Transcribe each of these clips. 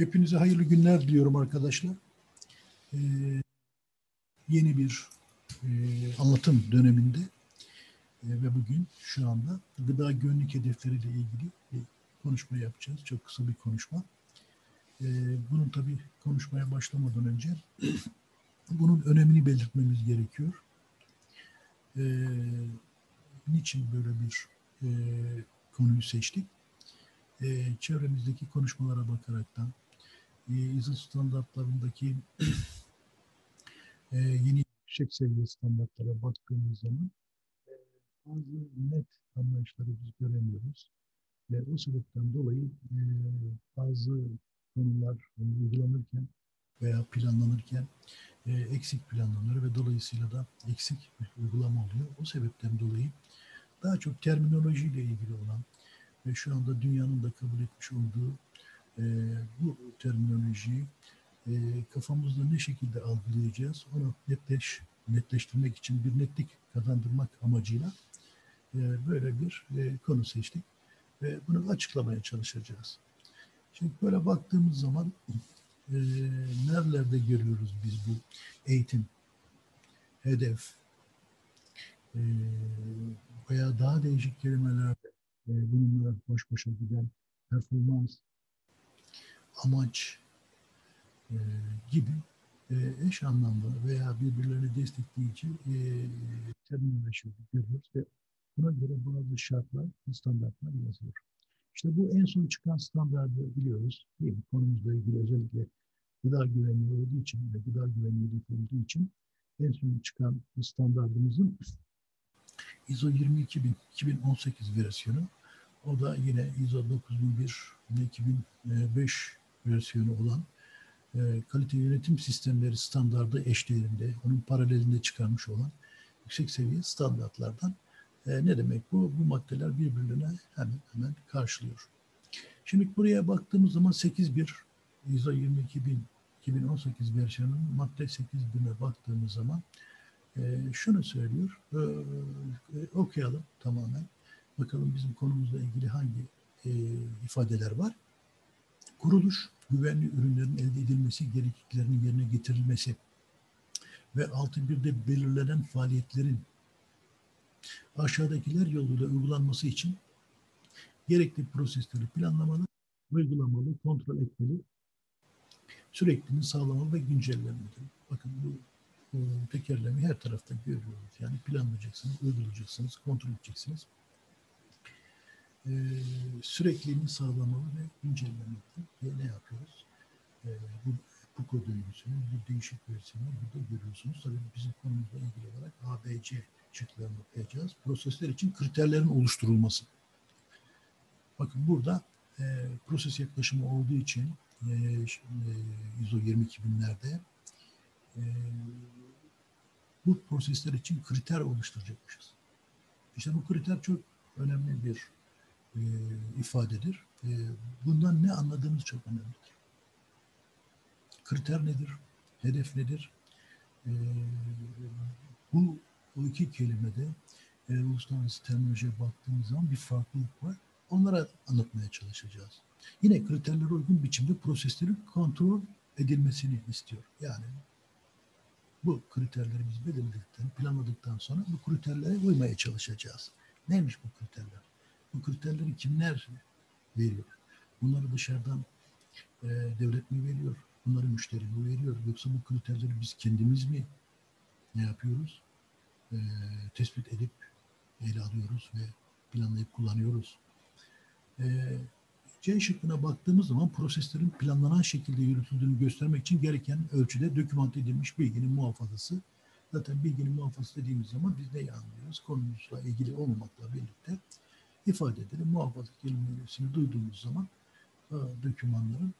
Hepinize hayırlı günler diliyorum arkadaşlar. Yeni bir anlatım döneminde ve bugün şu anda gıda güvenlik hedefleriyle ilgili bir konuşma yapacağız. Çok kısa bir konuşma. Bunun tabii konuşmaya başlamadan önce bunun önemini belirtmemiz gerekiyor. Niçin böyle bir konuyu seçtik? Çevremizdeki konuşmalara bakaraktan ISO standartlarındaki yeni yüksek seviye standartlara baktığımız zaman bazı net anlayışları biz göremiyoruz. Ve o sebepten dolayı bazı konular uygulanırken veya planlanırken eksik planlanır ve dolayısıyla da eksik bir uygulama oluyor. O sebepten dolayı daha çok terminolojiyle ilgili olan ve şu anda dünyanın da kabul etmiş olduğu bu terminolojiyi kafamızda ne şekilde algılayacağız onu netleştirmek için bir netlik kazandırmak amacıyla böyle bir konu seçtik ve bunu açıklamaya çalışacağız. Şimdi böyle baktığımız zaman nerelerde görüyoruz biz bu eğitim, hedef veya daha değişik kelimelerde bununla baş başa giden performans, amaç gibi eş anlamlı veya birbirlerini destekleyici terminoloji görüyoruz ve buna göre bazı şartlar, standartlar yazılıyor. İşte bu en son çıkan standartı biliyoruz. Değil mi? Konumuzla ilgili özellikle gıda güvenliği olduğu için ve gıda güvenliği olduğu için en son çıkan standartımızın ISO 22000 2018 versiyonu. O da yine ISO 9001 2005 versiyonu olan kalite yönetim sistemleri standardı eşdeğerinde, onun paralelinde çıkarmış olan yüksek seviye standartlardan ne demek bu? Bu maddeler birbirine hemen karşılıyor. Şimdi buraya baktığımız zaman 8.1 ISO 22000 2018 versiyonunun madde 8.1'e baktığımız zaman şunu söylüyor. Okuyalım tamamen. Bakalım bizim konumuzla ilgili hangi ifadeler var. Kuruluş, güvenli ürünlerin elde edilmesi gerekliliklerinin yerine getirilmesi ve 6.1'de belirlenen faaliyetlerin aşağıdakiler yoluyla uygulanması için gerekli prosesleri planlamalı, uygulamalı, kontrol etmeli, sürekliliğini sağlamalı ve güncellenmeli. Bakın bu tekerlemeyi her tarafta görüyoruz. Yani planlayacaksınız, uygulayacaksınız, kontrol edeceksiniz. Sürekliliğini sağlamalı ve güncellenmeli. Ne yapıyoruz? Bu PUKO döngüsünün bir değişik versiyonu burada görüyorsunuz. Tabii bizim konumuzla ilgili olarak ABC şıklarını okuyacağız. Prosesler için kriterlerin oluşturulması. Bakın burada proses yaklaşımı olduğu için ISO 22000'lerde bu prosesler için kriter oluşturacakmışız. İşte bu kriter çok önemli bir ifadedir. Bundan ne anladığımız çok önemlidir. Kriter nedir? Hedef nedir? Bu iki kelimede uluslararası terminolojiye baktığımız zaman bir farklılık var. Onlara anlatmaya çalışacağız. Yine kriterlere uygun biçimde proseslerin kontrol edilmesini istiyor. Yani bu kriterleri biz belirledikten, planladıktan sonra bu kriterlere uymaya çalışacağız. Neymiş bu kriterler? Bu kriterleri kimler veriyor? Bunları dışarıdan devlet mi veriyor? Bunları müşteri mi veriyor? Yoksa bu kriterleri biz kendimiz mi ne yapıyoruz? Tespit edip ele alıyoruz ve planlayıp kullanıyoruz. C şıkkına baktığımız zaman proseslerin planlanan şekilde yürütüldüğünü göstermek için gereken ölçüde dokümante edilmiş bilginin muhafazası. Zaten bilginin muhafazası dediğimiz zaman biz neyi anlıyoruz? Konumuzla ilgili olmamakla birlikte ifade edelim. Muhafaza kelimesini duyduğumuz zaman dokümanların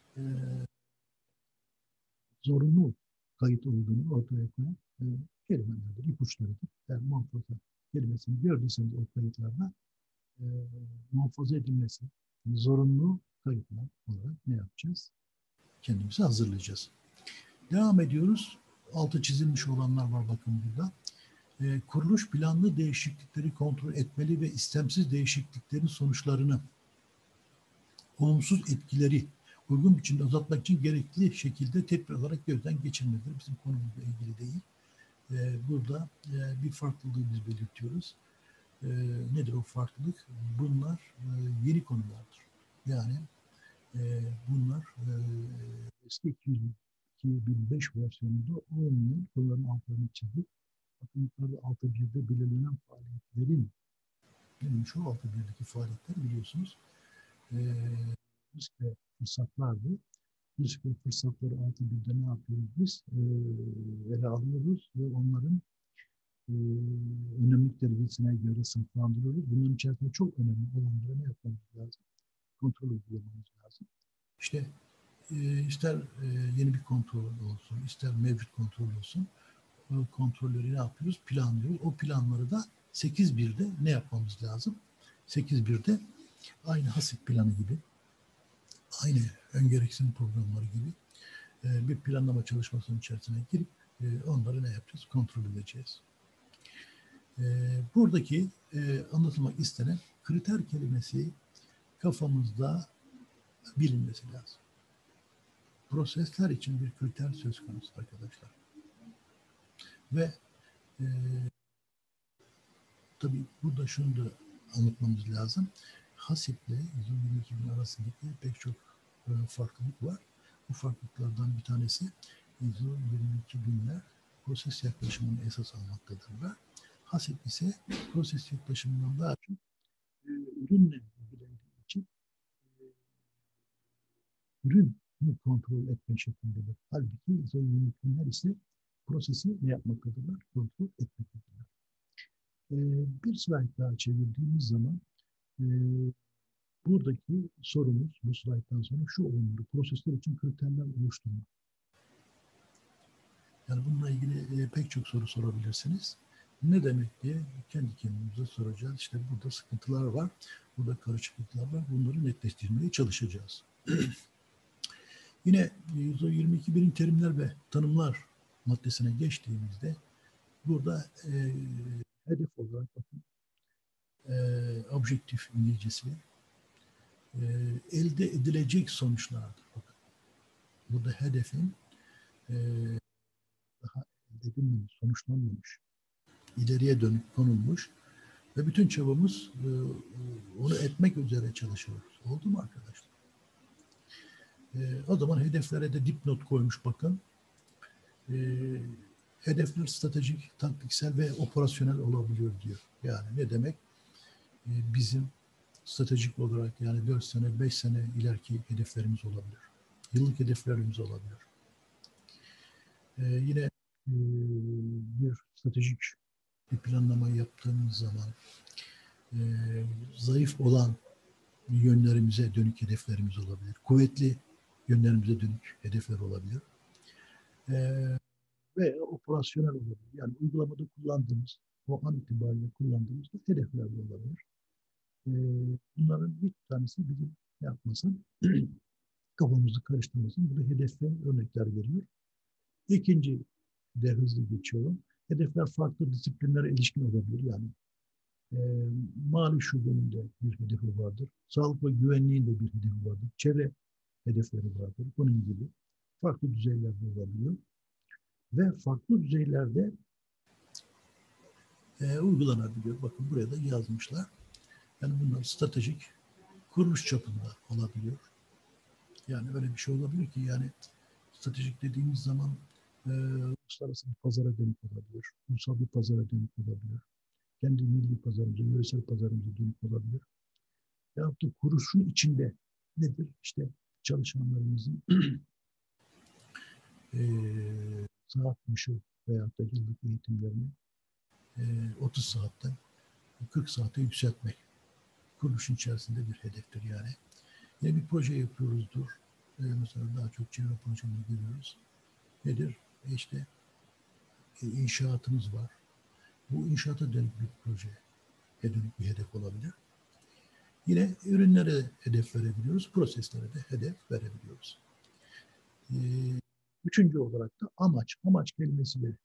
zorunlu kayıt olduğunu ortaya koyan kelimelerdir, ipuçlarıdır. Yani muhafaza kelimesini gördüyseniz o kayıtlarda muhafaza edilmesi zorunlu kayıtlar olarak ne yapacağız? Kendimizi hazırlayacağız. Devam ediyoruz. Altı çizilmiş olanlar var bakın burada. Kuruluş planlı değişiklikleri kontrol etmeli ve istemsiz değişikliklerin sonuçlarını, olumsuz etkileri uygun biçimde azaltmak için gerekli şekilde tedbir olarak gözden geçirmeleri bizim konumuzla ilgili değil. Burada bir farklılığı biz belirtiyoruz. Nedir o farklılık? Bunlar yeni konulardır. Yani bunlar eski 2005 versiyonunda olmayan konuların altlarını çizdik. Bakın yukarıda 6.1'de belirlenen faaliyetlerin, yani şu 6.1'deki faaliyetler biliyorsunuz risk ve fırsatlardı. Risk ve fırsatları 6.1'de ne yapıyoruz biz? Ele alıyoruz ve onların önemlilik derecesine göre sınıflandırıyoruz. Bunların içerisinde çok önemli olanlara ne yapmamız lazım? Kontrol uygulamamız lazım. İşte ister yeni bir kontrol olsun, ister mevcut kontrol olsun, o kontrolleri ne yapıyoruz? Planlıyoruz. O planları da 8.1'de ne yapmamız lazım? 8.1'de aynı hasip planı gibi, aynı ön gereksinim programları gibi bir planlama çalışmasının içerisine girip onları ne yapacağız? Kontrol edeceğiz. Buradaki anlatılmak istenen kriter kelimesi kafamızda bilinmesi lazım. Prosesler için bir kriter söz konusu arkadaşlar. Ve tabii burada şunu da anlatmamız lazım. Hasip ile 122.000 arasındaki pek çok farklılık var. Bu farklılıklardan bir tanesi 122.000'ler proses yaklaşımını esas almaktadırlar. Hasip ise proses yaklaşımından daha çok ürünle ilgilendiği için ürün kontrol etme şeklindedir. Halbuki yönetimler ise prosesi ne yapmaktadırlar? Kontrol etmektedirler. Bir slide daha çevirdiğimiz zaman buradaki sorumuz bu slayttan sonra şu olmalı. Prosesler için kriterler oluşturmak. Yani bununla ilgili pek çok soru sorabilirsiniz. Ne demek diye kendi kendimize soracağız. İşte burada sıkıntılar var, burada karışıklıklar var. Bunları netleştirmeye çalışacağız. Yine 122.000 terimler ve tanımlar maddesine geçtiğimizde burada hedef olarak bakın objektif İngilizcesi elde edilecek sonuçlardır. Bakın burada hedefin daha elde edilmemiş, sonuçlanmamış, ileriye dönük konulmuş ve bütün çabamız onu etmek üzere çalışıyoruz. Oldu mu arkadaşlar? O zaman hedeflere de dipnot koymuş bakın. Hedefler stratejik, taktiksel ve operasyonel olabiliyor diyor. Yani ne demek? Bizim stratejik olarak yani 4 sene, 5 sene ileriki hedeflerimiz olabilir. Yıllık hedeflerimiz olabilir. Yine bir stratejik bir planlama yaptığımız zaman zayıf olan yönlerimize dönük hedeflerimiz olabilir. Kuvvetli yönlerimize dönük hedefler olabilir. Ve operasyonel olabilir. Yani uygulamada kullandığımız, o an itibariyle kullandığımız hedefler de olabilir. Bunların bir tanesi bizim yapmasın, kafamızı karıştırmasın. Burada hedefler örnekler veriyor. İkinci de hızlı geçiyorum. Hedefler farklı disiplinlere ilişkin olabilir. Yani mali şubenin de bir hedefi vardır. Sağlık ve güvenliğin de bir hedefi vardır. Çevre hedefleri vardır. Bunun gibi farklı düzeylerde olabiliyor. Ve farklı düzeylerde uygulanabiliyor. Bakın buraya da yazmışlar. Yani bunlar stratejik kuruluş çapında olabiliyor. Yani öyle bir şey olabilir ki yani stratejik dediğimiz zaman uluslararası bir pazara dönük olabilir. Ulusal bir pazara dönük olabilir. Kendi milli pazarımıza, yöresel pazarımıza dönük olabilir. Yahut da kuruluşun içinde nedir? İşte çalışanlarımızın saat başı veyahut da yıllık eğitimlerini 30 saatten 40 saate yükseltmek. Kuruluşun içerisinde bir hedeftir yani. Yine bir proje yapıyoruzdur. Mesela daha çok çevre projeleri görüyoruz. Nedir? İşte inşaatımız var. Bu inşaata dönük bir projeye dönük bir hedef olabilir. Yine ürünlere hedef verebiliyoruz, proseslere de hedef verebiliyoruz. Üçüncü olarak da amaç. Amaç kelimesi de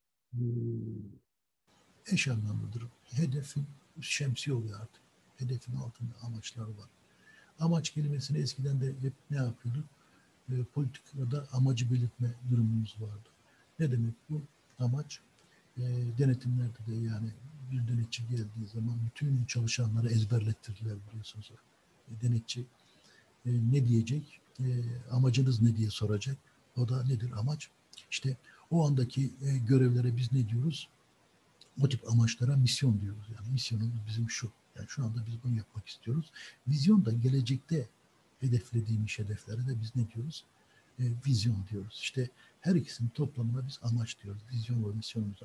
eş anlamlıdır. Hedefin şemsiye oluyor artık. Hedefin altında amaçlar var. Amaç kelimesini eskiden de hep ne yapıyorduk? politikada amacı belirtme durumumuz vardı. Ne demek bu? Amaç denetimlerde de yani bir denetçi geldiği zaman bütün çalışanları ezberlettirdiler biliyorsunuz. Denetçi ne diyecek? Amacınız ne diye soracak. O da nedir amaç? İşte o andaki görevlere biz ne diyoruz? O tip amaçlara misyon diyoruz. Yani misyonumuz bizim şu. Yani şu anda biz bunu yapmak istiyoruz. Vizyon da gelecekte hedeflediğimiz hedeflere de biz ne diyoruz? Vizyon diyoruz. İşte her ikisinin toplamına biz amaç diyoruz. Vizyon ve misyonumuza.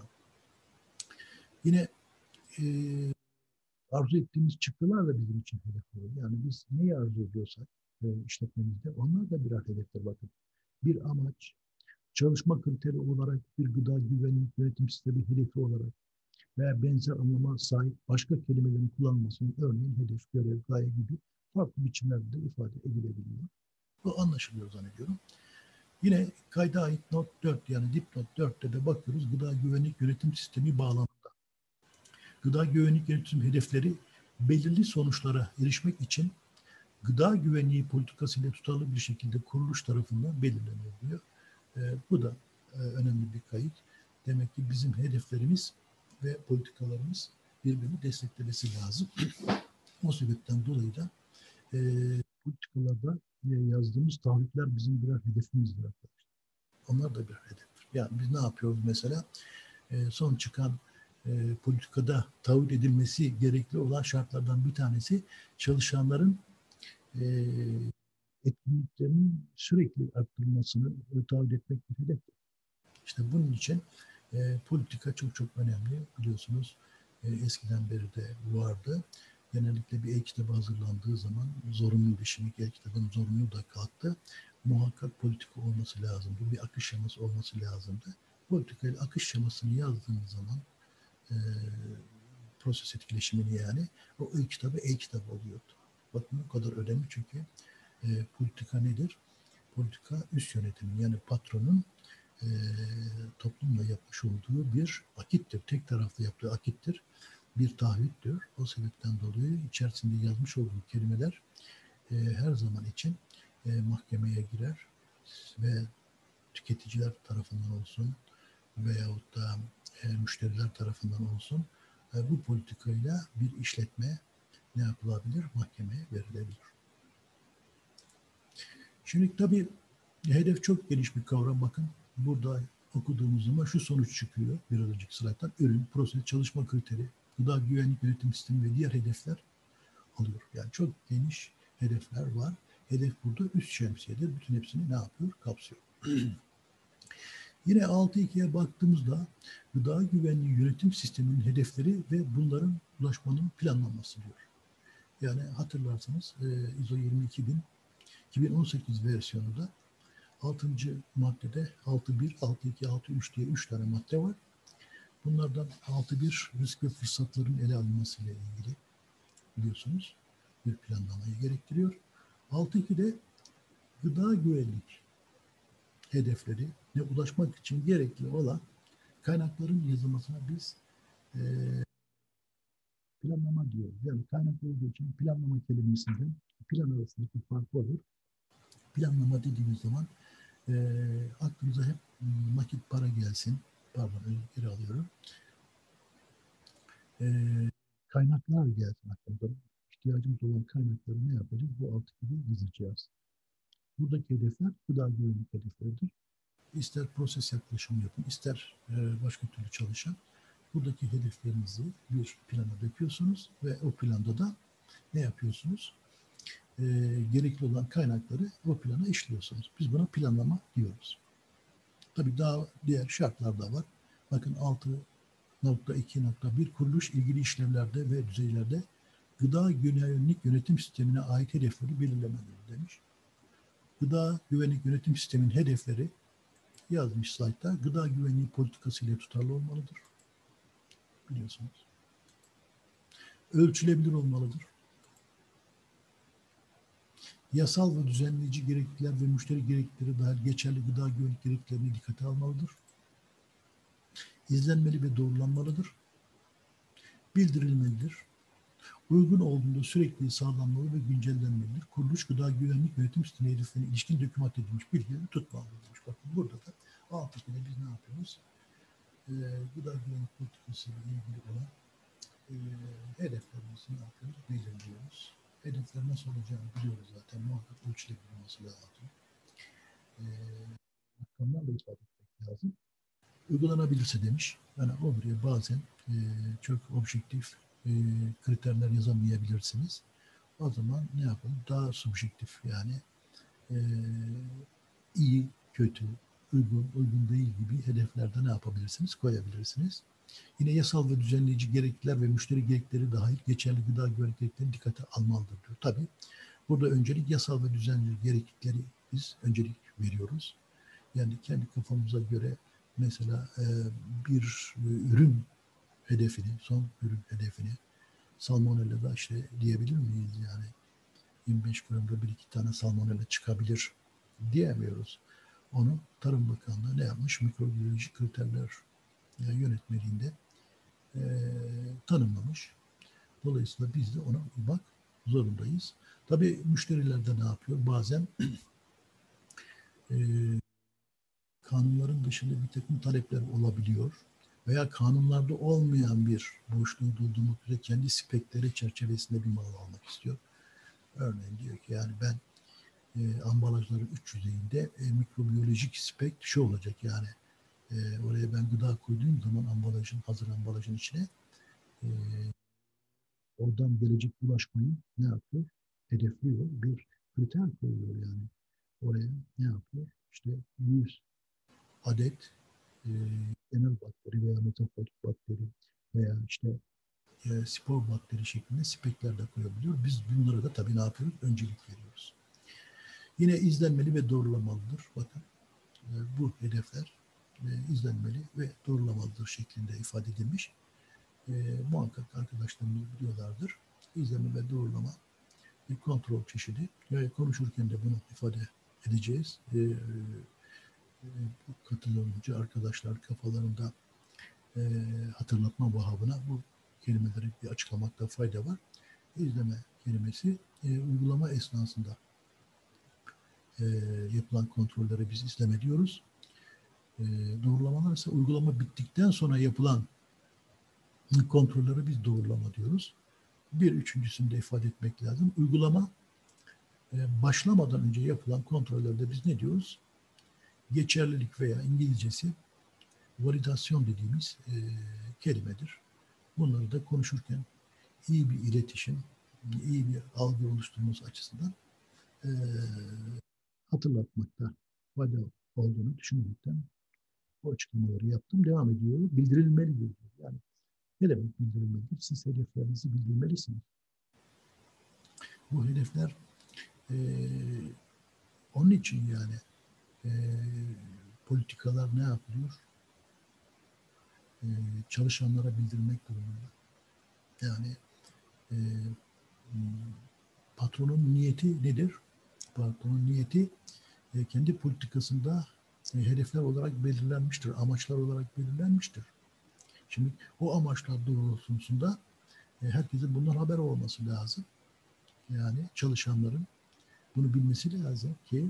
Yine e, arzu ettiğimiz çıktılar da bizim için hedef oluyor. Yani biz neyi arzu ediyorsak işletmemizde onlar da birer hedefler bakın. Bir amaç, çalışma kriteri olarak bir gıda güvenlik yönetim sistemi hedefi olarak veya benzer anlama sahip başka kelimelerin kullanılmasının örneğin hedef, görev, gaye gibi farklı biçimlerde de ifade edilebiliyor. Bu anlaşılıyor zannediyorum. Yine kayda ait not 4 yani dipnot 4'te de bakıyoruz gıda güvenlik yönetim sistemi bağlamında. Gıda güvenlik yönetim hedefleri belirli sonuçlara erişmek için gıda güvenliği politikasıyla tutarlı bir şekilde kuruluş tarafından belirleniyor diyor. Bu da önemli bir kayıt. Demek ki bizim hedeflerimiz ve politikalarımız birbirini desteklemesi lazım. O sebepten dolayı da e, politikalarda yazdığımız taahhütler bizim birer hedefimizdir arkadaşlar. Onlar da birer hedeftir. Yani biz ne yapıyoruz mesela? Son çıkan politikada taahhüt edilmesi gerekli olan şartlardan bir tanesi çalışanların e, etkinliklerinin sürekli arttırılmasını taahhüt etmek bir hedef. İşte bunun için politika çok çok önemli. Biliyorsunuz eskiden beri de vardı. Genellikle bir e-kitabı hazırlandığı zaman zorunluydu. Şimdi e-kitabın zorunlu da kalktı. Muhakkak politika olması lazımdı. Bir akış şeması olması lazımdı. Politikayla akış şemasını yazdığınız zaman e, proses etkileşimini yani o e-kitabı e-kitap oluyordu. Bakın bu kadar önemli çünkü politika nedir? Politika üst yönetimin yani patronun e, toplumla yapmış olduğu bir akittir. Tek taraflı yaptığı akittir. Bir taahhüttür. O sebepten dolayı içerisinde yazmış olduğu kelimeler her zaman için mahkemeye girer ve tüketiciler tarafından olsun veyahut da müşteriler tarafından olsun bu politikayla bir işletme ne yapılabilir? Mahkemeye verilebilir. Şimdi tabii hedef çok geniş bir kavram. Bakın burada okuduğumuz zaman şu sonuç çıkıyor bir önceki slayttan. Ürün, proses, çalışma kriteri, gıda güvenlik yönetim sistemi ve diğer hedefler alıyor. Yani çok geniş hedefler var. Hedef burada üst şemsiyedir. Bütün hepsini ne yapıyor? Kapsıyor. Yine 6.2'ye baktığımızda gıda güvenliği yönetim sisteminin hedefleri ve bunların ulaşmanın planlanması diyor. Yani hatırlarsanız ISO 22000 2018 versiyonu da 6. maddede 6.1, 6.2, 6.3 diye 3 tane madde var. Bunlardan 6.1 risk ve fırsatların ele alınmasıyla ilgili biliyorsunuz bir planlamayı gerektiriyor. 6.2'de gıda güvenlik hedefleri ne ulaşmak için gerekli olan kaynakların yazılmasına biz e, planlama diyoruz. Yani kaynak olduğu için planlama kelimesinden plan arasındaki fark olur. Planlama dediğimiz zaman aklımıza hep nakit para gelsin. Pardon, geri alıyorum. E, kaynaklar gelsin aklımıza. İhtiyacımız olan kaynakları ne yapacağız? Bu altı gibi yazacağız. Buradaki hedefler gıda güvenlik hedefleridir. İster proses yaklaşımı yapın, ister başka türlü çalışan. Buradaki hedeflerinizi bir plana döküyorsunuz ve o planda da ne yapıyorsunuz? Gerekli olan kaynakları o plana işliyorsunuz. Biz buna planlama diyoruz. Tabii daha diğer şartlar da var. Bakın 6.2.1 kuruluş ilgili işlevlerde ve düzeylerde gıda güvenlik yönetim sistemine ait hedefleri belirlemelidir demiş. Gıda güvenlik yönetim sisteminin hedefleri yazmış slaytta gıda güvenliği politikası ile tutarlı olmalıdır. Biliyorsunuz. Ölçülebilir olmalıdır. Yasal ve düzenleyici gereklilikler ve müşteri gereklilikleri dahil geçerli gıda güvenlik gerekliliklerini dikkate almalıdır. İzlenmeli ve doğrulanmalıdır. Bildirilmelidir. Uygun olduğunda sürekli sağlanmalı ve güncellenmelidir. Kuruluş gıda güvenlik yönetim sistemi hedeflerine ilişkin dokümant edilmiş bilgileri tutmalıdır demiş. Bakın burada da alttaki de biz ne yapıyoruz? Gıda güvenlik politikası ile ilgili olan hedeflerimizi ne yapıyoruz? Belirliyoruz. Hedefler nasıl olacağını biliyoruz zaten. Muhakkak ölçülebilmesi lazım. Rakamlarla ifade etmek lazım. Uygulanabilirse demiş. Yani o buraya bazen çok objektif kriterler yazamayabilirsiniz. O zaman ne yapalım? Daha subjektif yani iyi, kötü, uygun, uygun değil gibi hedeflerde ne yapabilirsiniz? Koyabilirsiniz. Yine yasal ve düzenleyici gerekliler ve müşteri gerekleri dahil geçerli gıda güvenlik gereklerini dikkate almalıdır diyor. Tabii burada öncelik yasal ve düzenleyici gereklilikleri biz öncelik veriyoruz. Yani kendi kafamıza göre mesela bir ürün hedefini, son ürün hedefini salmonella da işte diyebilir miyiz yani 25 gramda bir iki tane salmonella çıkabilir diyemiyoruz. Onu Tarım Bakanlığı ne yapmış? Mikrobiyoloji kriterler yönetmeliğinde tanımlamış. Dolayısıyla biz de ona uymak zorundayız. Tabii müşteriler de ne yapıyor? Bazen e, kanunların dışında bir takım talepler olabiliyor. Veya kanunlarda olmayan bir boşluğu doldurmak üzere kendi spekleri çerçevesinde bir mal almak istiyor. Örneğin diyor ki yani ben ambalajların üç yüzeyinde mikrobiyolojik spek şu olacak yani oraya ben gıda koyduğum zaman ambalajın, hazır ambalajın içine e, oradan gelecek bulaşmayı ne yapıyor? Hedefliyor. Bir kriter koyuyor yani. Oraya ne yapıyor? İşte 100 adet e, genel bakteri veya metaforik bakteri veya işte spor bakteri şeklinde spekler de koyabiliyor. Biz bunlara da tabii ne yapıyoruz? Öncelik veriyoruz. Yine izlenmeli ve doğrulamalıdır. Bakın bu hedefler izlenmeli ve doğrulamalıdır şeklinde ifade edilmiş. Muhakkak arkadaşlarımız biliyorlardır. İzleme ve doğrulama bir kontrol çeşidi. Konuşurken de bunu ifade edeceğiz. Katılımcı arkadaşlar kafalarında hatırlatma babına bu kelimeleri bir açıklamakta fayda var. İzleme kelimesi uygulama esnasında yapılan kontrolleri biz izleme diyoruz. Doğrulamalar ise uygulama bittikten sonra yapılan kontrolleri biz doğrulama diyoruz. Bir üçüncüsünü de ifade etmek lazım. Uygulama başlamadan önce yapılan kontrollerde biz ne diyoruz? Geçerlilik veya İngilizcesi validasyon dediğimiz kelimedir. Bunları da konuşurken iyi bir iletişim, iyi bir algı oluşturması açısından e, hatırlatmakta fayda olduğunu düşünerekten bu açıklamaları yaptım. Devam ediyor. Bildirilmelidir. Yani ne demek bildirilmelidir? Siz hedeflerinizi bildirmelisiniz. Bu hedefler e, onun için yani e, politikalar ne yapılıyor? Çalışanlara bildirmek durumunda. Yani e, patronun niyeti nedir? Patronun niyeti kendi politikasında hedefler olarak belirlenmiştir, amaçlar olarak belirlenmiştir. Şimdi o amaçlar doğrultusunda herkesin bundan haber olması lazım. Yani çalışanların bunu bilmesi lazım ki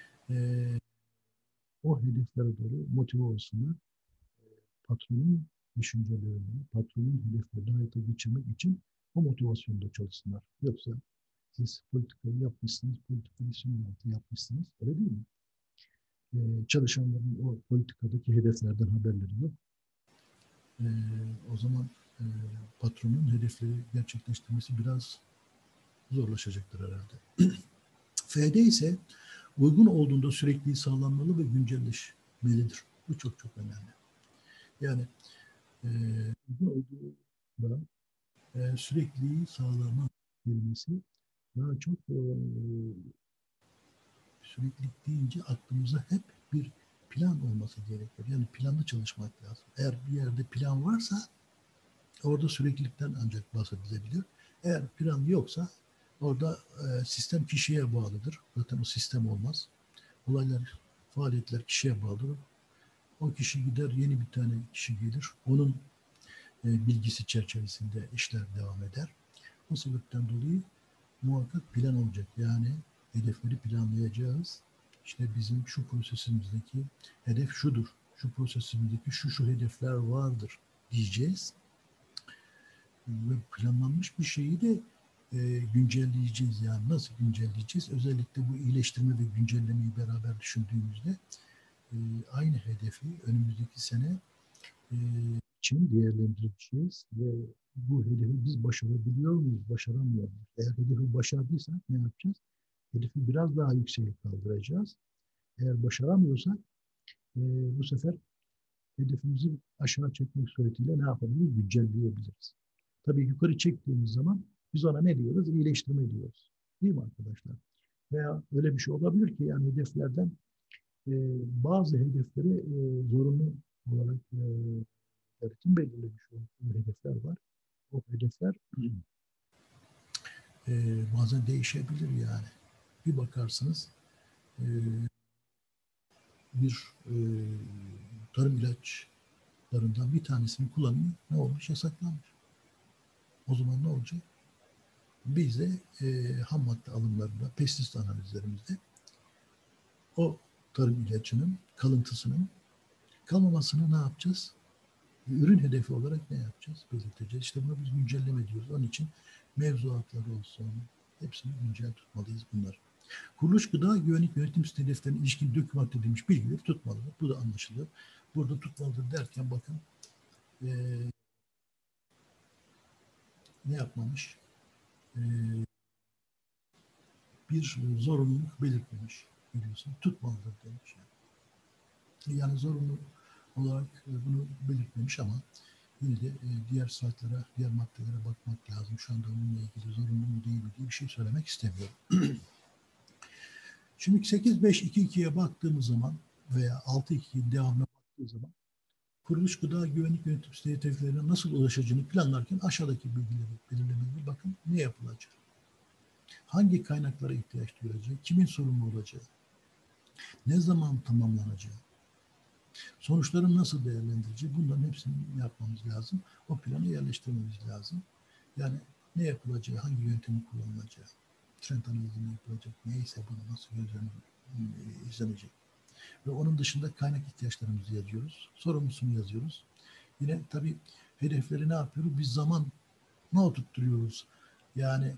o hedeflere doğru motive olsunlar. Patronun düşüncelerini, patronun hedeflerini hayata geçirmek için o motivasyonda çalışsınlar. Yoksa siz politikayı yapmışsınız, politikayı sunumlatı yapmışsınız. Öyle değil mi? Çalışanların o politikadaki hedeflerden haberleri yok. O zaman patronun hedefleri gerçekleştirmesi biraz zorlaşacaktır herhalde. F'de ise uygun olduğunda sürekli sağlanmalı ve güncelleşmelidir. Bu çok çok önemli. Yani uygun olduğunda sürekli sağlama kelimesi daha çok süreklilik deyince aklımıza hep bir plan olması gerekiyor. Yani planlı çalışmak lazım. Eğer bir yerde plan varsa orada süreklilikten ancak bahsedilebilir. Eğer plan yoksa orada sistem kişiye bağlıdır. Zaten o sistem olmaz. Olaylar, faaliyetler kişiye bağlıdır. O kişi gider, yeni bir tane kişi gelir. Onun bilgisi çerçevesinde işler devam eder. O sebepten dolayı muhakkak plan olacak. Yani hedefleri planlayacağız. İşte bizim şu prosesimizdeki hedef şudur. Şu prosesimizdeki şu hedefler vardır diyeceğiz. Ve planlanmış bir şeyi de güncelleyeceğiz. Yani nasıl güncelleyeceğiz? Özellikle bu iyileştirme ve güncellemeyi beraber düşündüğümüzde aynı hedefi önümüzdeki sene e, için değerlendireceğiz ve bu hedefi biz başarabiliyor muyuz, başaramıyor muyuz? Eğer hedefi başardıysak ne yapacağız? Hedefi biraz daha yükseğe kaldıracağız. Eğer başaramıyorsak bu sefer hedefimizi aşağı çekmek suretiyle ne yapabiliriz? Güncelleyebiliriz. Tabii yukarı çektiğimiz zaman biz ona ne diyoruz? İyileştirme diyoruz. Değil mi arkadaşlar? Veya öyle bir şey olabilir ki yani hedeflerden bazı hedefleri zorunlu olarak devletin belirlemiş olduğu hedefler var. O hedefler bazen değişebilir yani. Bir bakarsınız bir tarım ilaçlarından bir tanesinin kullanımı ne olmuş? Yasaklanmış. O zaman ne olacak? Biz de ham madde alımlarında, pestisit analizlerimizde o tarım ilacının kalıntısının kalmamasını ne yapacağız? Ürün hedefi olarak ne yapacağız? Belirteceğiz. İşte bunu biz güncelleme diyoruz. Onun için mevzuatları olsun, hepsini güncel tutmalıyız bunlar. Kuruluş gıda güvenlik yönetim sistemi hedeflerine ilişkin doküman edilmiş bilgileri tutmalıdır. Bu da anlaşılıyor. Burada tutmalıdır derken bakın ne yapmamış? E, bir zorunluluk belirtmemiş. Biliyorsun. Tutmalıdır demiş. Yani zorunlu olarak bunu belirtmemiş ama yine de diğer slaytlara, diğer maddelere bakmak lazım. Şu anda onunla ilgili zorunlu mu değil mi diye bir şey söylemek istemiyorum. Şimdi 8.5.2.2'ye baktığımız zaman veya 6.2'nin devamına baktığı zaman kuruluş gıda güvenlik yönetim sistemi hedeflerine nasıl ulaşacağını planlarken aşağıdaki bilgileri belirlemeli. Bakın ne yapılacak? Hangi kaynaklara ihtiyaç duyulacak? Kimin sorumlu olacağı? Ne zaman tamamlanacağı? Sonuçları nasıl değerlendireceğiz? Bunların hepsini yapmamız lazım. O planı yerleştirmemiz lazım. Yani ne yapılacağı, hangi yöntemi kullanılacağı, trend analizi mi yapılacak, neyse bunu nasıl izlenecek. Ve onun dışında kaynak ihtiyaçlarımızı yazıyoruz. Sorumlusunu yazıyoruz. Yine tabii hedefleri ne yapıyoruz? Biz zaman ne oturtturuyoruz? Yani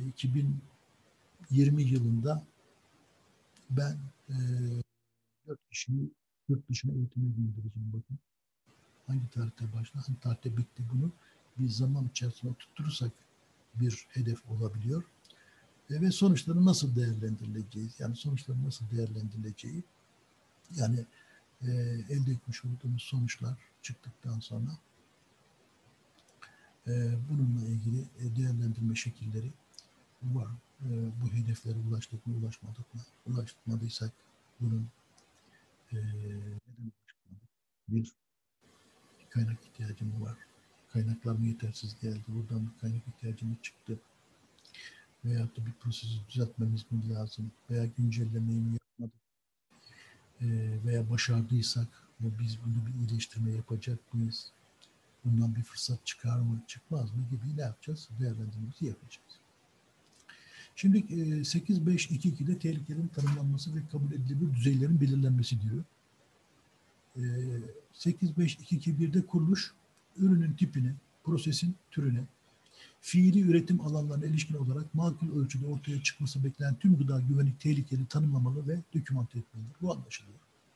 2020 yılında ben 4 kişiyi yurt dışına eğitime göndereceğim. Bakın hangi tarihte başlar, hangi tarihte bitti bunu bir zaman içerisinde tutturursak bir hedef olabiliyor. Ve sonuçları nasıl değerlendirileceğiz? Yani sonuçları nasıl değerlendirileceği yani elde etmiş olduğumuz sonuçlar çıktıktan sonra bununla ilgili değerlendirme şekilleri var. Bu hedeflere ulaştık mı, ulaşmadık mı? Ulaşmadıysak bunun neden ulaşmadık? Bir kaynak ihtiyacım var. Kaynaklar mı yetersiz geldi? Buradan bir kaynak ihtiyacımız çıktı. Veyahut da bir prosesi düzeltmemiz mi lazım? Veya güncellemeyi mi yapmadık? Veya başardıysak biz bunu bir iyileştirme yapacak mıyız? Bundan bir fırsat çıkar mı, çıkmaz mı gibi ne yapacağız? Değerlendirmemizi yapacağız. Şimdi 8.5.2.2'de tehlikelerin tanımlanması ve kabul edilebilir düzeylerin belirlenmesi diyor. 8.5.2.2.1'de kuruluş ürünün tipine, prosesin türüne, fiili üretim alanlarına ilişkin olarak makul ölçüde ortaya çıkması beklenen tüm gıda güvenlik tehlikeleri tanımlamalı ve dokümante etmelidir. Bu anlaşılıyor.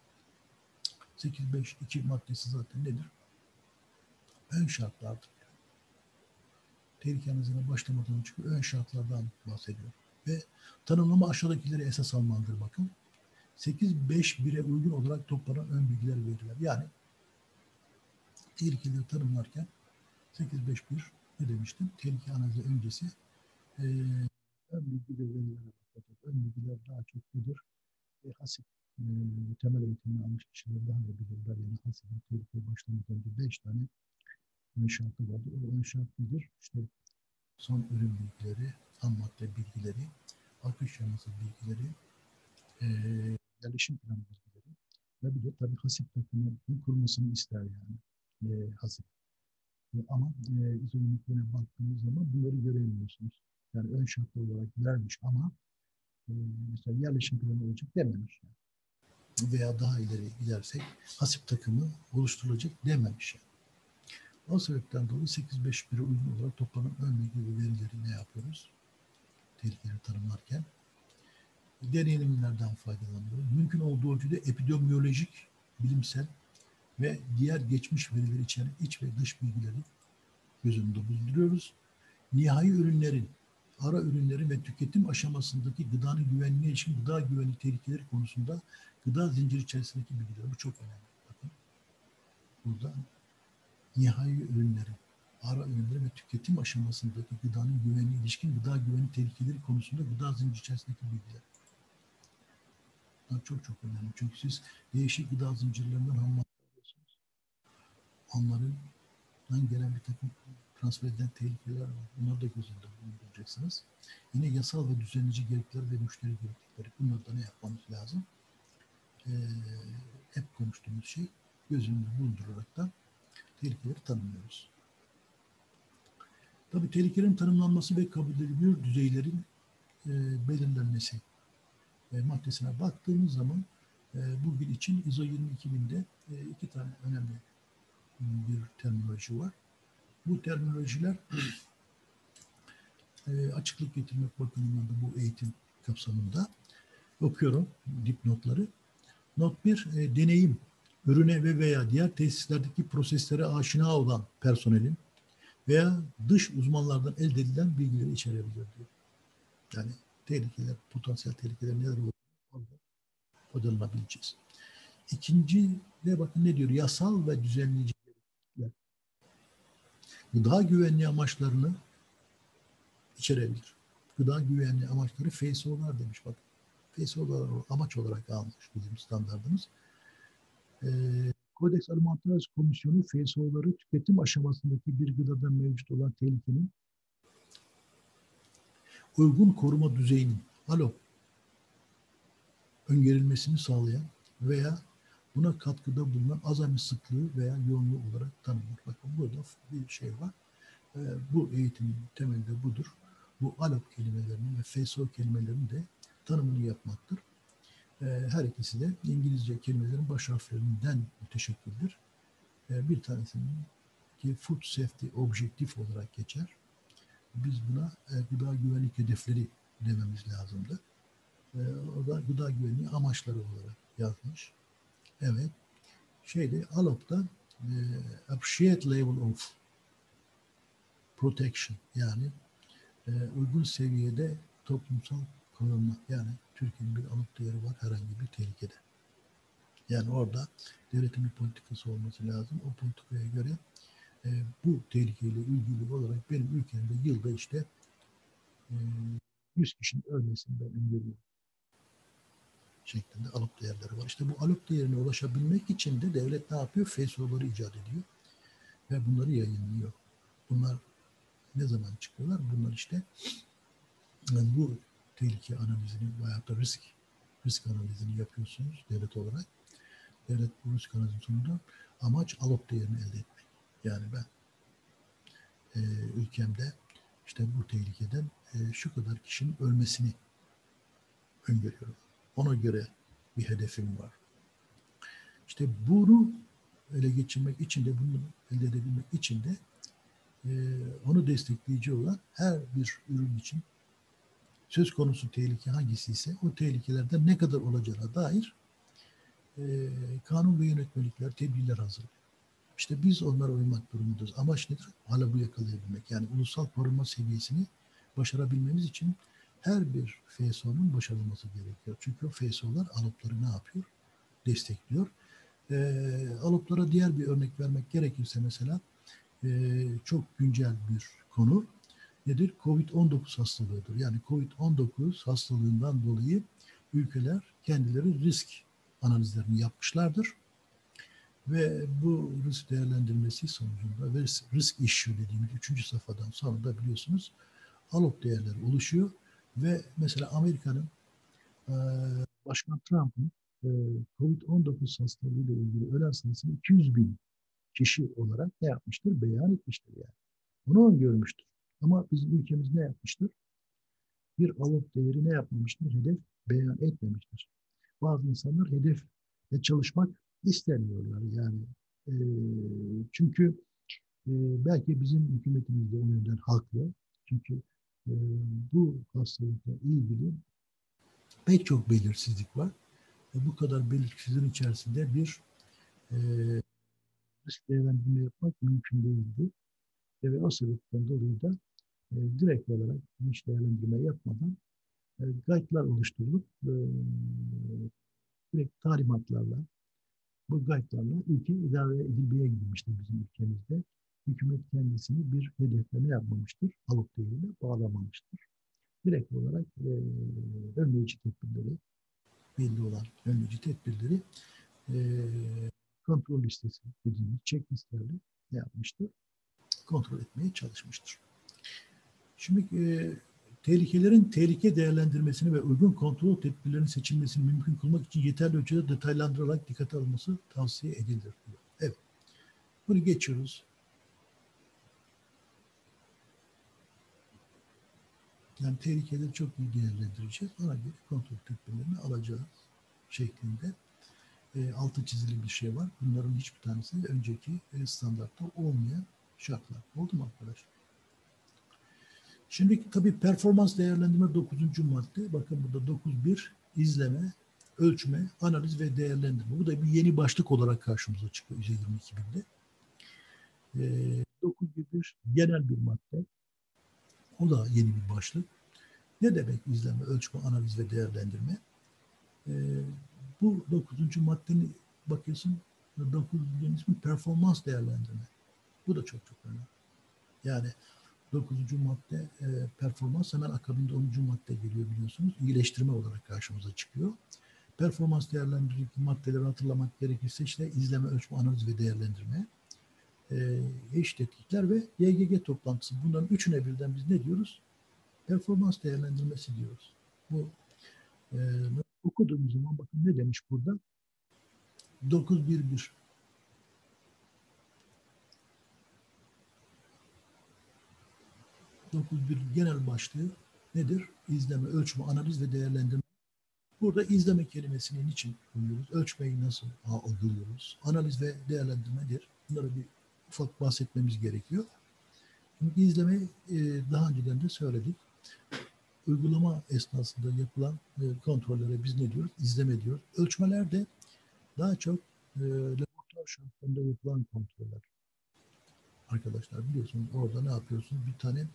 8.5.2 maddesi zaten nedir? Ön şartlardır. Tehlike analizine başlamadan önce ön şartlardan bahsediyor. Ve tanımlama aşağıdakileri esas almalıdır bakın. 8.5.1'e uygun olarak toplanan ön bilgiler verirler. Yani tehlikeleri tanımlarken 8.5.1 ne demiştim? Tehlike analizi öncesi e, ön bilgi ve verilere bakacak. Ön bilgiler daha çok nedir? Hasip temel eğitimini almış kişiler daha ne bilirler. Yani hasibin tehlikeye başlamadan önce 5 tane ön şartı vardır. O ön şart nedir? İşte son ürün bilgileri, ham madde bilgileri, akış şeması bilgileri, e, yerleşim planı bilgileri ve bir de tabii hasip takımının kurmasını ister yani hasip. Ama izolimiklerine baktığınız zaman bunları göremiyorsunuz. Yani ön şartlı olarak vermiş ama e, mesela yerleşim planı olacak dememiş. Yani. Veya daha ileri gidersek hasip takımı oluşturulacak dememiş. Yani. O sebepten dolayı 851'e uygun olarak toplanan örnek gibi verileri ne yapıyoruz? Tehlikeleri tanımlarken deneyimlerden faydalanıyoruz. Mümkün olduğu ölçüde epidemiyolojik, bilimsel ve diğer geçmiş verileri içeren iç ve dış bilgileri göz önünde bulunduruyoruz. Nihai ürünlerin, ara ürünlerin ve tüketim aşamasındaki gıdanın güvenliğine ilişkin gıda güvenliği tehlikeleri konusunda gıda zinciri içerisindeki bilgiler. Bu çok önemli. Bakın burada nihai ürünlerin, ara ürünlerin ve tüketim aşamasındaki gıdanın güvenliğine ilişkin gıda güvenliği tehlikeleri konusunda gıda zinciri içerisindeki bilgiler. Bunlar çok çok önemli. Çünkü siz değişik gıda zincirlerinden ham madde alıyorsunuz. Onların gelen bir takım transfer edilen tehlikeler var. Bunları da göz önünde bulunduracaksınız. Yine yasal ve düzenleyici gerekliler ve müşteri gereklilikleri. Bunları da ne yapmamız lazım? Hep konuştuğumuz şey göz önünde bulundurarak da tehlikeleri tanımlıyoruz. Tabii tehlikelerin tanımlanması ve kabul edilebilir düzeylerin belirlenmesi maddesine baktığımız zaman bugün için ISO 22000'de iki tane önemli bir terminoloji var. Bu terminolojiler açıklık getirmek bakımından da bu eğitim kapsamında okuyorum dipnotları. Not 1, deneyim, ürüne ve veya diğer tesislerdeki proseslere aşina olan personelin veya dış uzmanlardan elde edilen bilgileri içerebilir diyor. Yani tehlikeler, potansiyel tehlikeler neler olur? Orada faydalanabiliriz. İkinci de bakın ne diyor? Yasal ve düzenleyici gereklilikler. Gıda güvenliği amaçlarını içerebilir. Gıda güvenliği amaçları FSO'lar demiş bak. FSO'lar amaç olarak almış bizim standartımız. Kodeks Alimentaryos Komisyonu FSO'ları tüketim aşamasındaki bir gıdada mevcut olan tehlikenin uygun koruma düzeyinin öngörülmesini sağlayan veya buna katkıda bulunan azami sıklığı veya yoğunluğu olarak tanımlar. Bakın burada bir şey var. Bu eğitimin temelde budur. Bu ALOP kelimelerinin ve FSO kelimelerinin de tanımını yapmaktır. Her ikisi de İngilizce kelimelerin baş harflerinden müteşekkildir. Bir tanesinin ki Food Safety Objective olarak geçer. Biz buna gıda güvenlik hedefleri dememiz lazımdı. O da gıda güvenliği amaçları olarak yazmış. Evet. ALOP'ta Appreciate Level of Protection yani uygun seviyede toplumsal korunma yani Türkiye'nin bir alıp değeri var herhangi bir tehlikede. Yani orada devletin bir politikası olması lazım. O politikaya göre bu tehlikeyle ilgili olarak benim ülkemde yılda işte 100 kişinin ölmesini ben öngörüyorum şeklinde alıp değerleri var. İşte bu alıp değerine ulaşabilmek için de devlet ne yapıyor? FSO'ları icat ediyor ve bunları yayınlıyor. Bunlar ne zaman çıkıyorlar? Bunlar işte yani bu tehlike analizini veya da risk analizini yapıyorsunuz devlet olarak. Devlet bu risk analizinin sonunda amaç alıp değerini elde etmek. Yani ben ülkemde işte bu tehlikeden şu kadar kişinin ölmesini öngörüyorum. Ona göre bir hedefim var. İşte bunu ele geçirmek için de bunu elde edebilmek için de onu destekleyici olan her bir ürün için söz konusu tehlike hangisi ise o tehlikelerden ne kadar olacağına dair kanun ve yönetmelikler, tebliğler hazırlıyor. İşte biz onlara uymak durumundayız. Amaç nedir? Hala bu yakalayabilmek. Yani ulusal korunma seviyesini başarabilmemiz için her bir FSO'nun başarılması gerekiyor. Çünkü o FSO'lar ALOP'ları ne yapıyor? Destekliyor. ALOP'lara diğer bir örnek vermek gerekirse mesela çok güncel bir konu nedir? Covid-19 hastalığıdır. Yani Covid-19 hastalığından dolayı ülkeler kendileri risk analizlerini yapmışlardır. Ve bu risk değerlendirmesi sonucunda ve risk issue dediğimiz 3. safhadan sonra da biliyorsunuz ALOP değerleri oluşuyor ve mesela Amerika'nın Başkan Trump'ın Covid-19 hastalığıyla ilgili ölen sayısını 200 bin kişi olarak ne yapmıştır? Beyan etmiştir yani. Bunu öngörmüştür. Ama bizim ülkemiz ne yapmıştır? Bir alıp değeri ne yapmamıştır? Hedef beyan etmemiştir. Bazı insanlar hedefle çalışmak istemiyorlar yani. E, çünkü belki bizim hükümetimiz de o yönden haklı. Çünkü bu hastalıkla ilgili pek çok belirsizlik var. Bu kadar belirsizliğin içerisinde bir e, risk değerlendirme yapmak mümkün değildi. Ve o sebepten dolayı da direkt olarak hiç değerlendirme yapmadan guide'lar oluşturulup direkt talimatlarla bu guide'larla ülke idare edilmeye gidilmiştir bizim ülkemizde. Hükümet kendisini bir hedefle ne yapmamıştır? Alıp değeriyle bağlamamıştır. Direkt olarak önleyici tedbirleri, belli olan önleyici tedbirleri e, kontrol listesi dediğimiz checklistlerle ne yapmıştır? Kontrol etmeye çalışmıştır. Şimdi tehlikelerin tehlike değerlendirmesini ve uygun kontrol tedbirlerinin seçilmesini mümkün kılmak için yeterli ölçüde detaylandırılarak dikkate alınması tavsiye edilir. Evet. Bunu geçiyoruz. Yani tehlikeleri çok iyi değerlendireceğiz. Ona göre kontrol tedbirlerini alacağız şeklinde altı çizili bir şey var. Bunların hiçbir tanesi önceki standartta olmayan şartlar. Oldu mu arkadaşlar? Şimdi tabii performans değerlendirme 9. madde. Bakın burada 9.1 izleme, ölçme, analiz ve değerlendirme. Bu da bir yeni başlık olarak karşımıza çıkıyor ISO 22000'de. 9.1 genel bir madde. O da yeni bir başlık. Ne demek izleme, ölçme, analiz ve değerlendirme? Bu 9. maddenin bakıyorsun 9'un ismi performans değerlendirme. Bu da çok önemli. Yani 9. madde performans, hemen akabinde 10. madde geliyor biliyorsunuz. İyileştirme olarak karşımıza çıkıyor. Performans değerlendirici maddeleri hatırlamak gerekirse işte izleme, ölçme, analiz ve değerlendirme, eş tetkikler ve YGG toplantısı. Bunların üçüne birden biz ne diyoruz? Performans değerlendirmesi diyoruz. Bu okuduğumuz zaman bakın ne demiş burada? 9.1.1 9.1 genel başlığı nedir? İzleme, ölçme, analiz ve değerlendirme. Burada izleme kelimesini niçin kullanıyoruz? Ölçmeyi nasıl algılıyoruz? Analiz ve değerlendirme nedir? Bunları bir ufak bahsetmemiz gerekiyor. Çünkü izlemeyi daha önceden de söyledik. Uygulama esnasında yapılan kontrollere biz ne diyoruz? İzleme diyoruz. Ölçmeler de daha çok laboratuvar şartlarında yapılan kontroller. Arkadaşlar biliyorsunuz orada ne yapıyorsunuz? Bir tane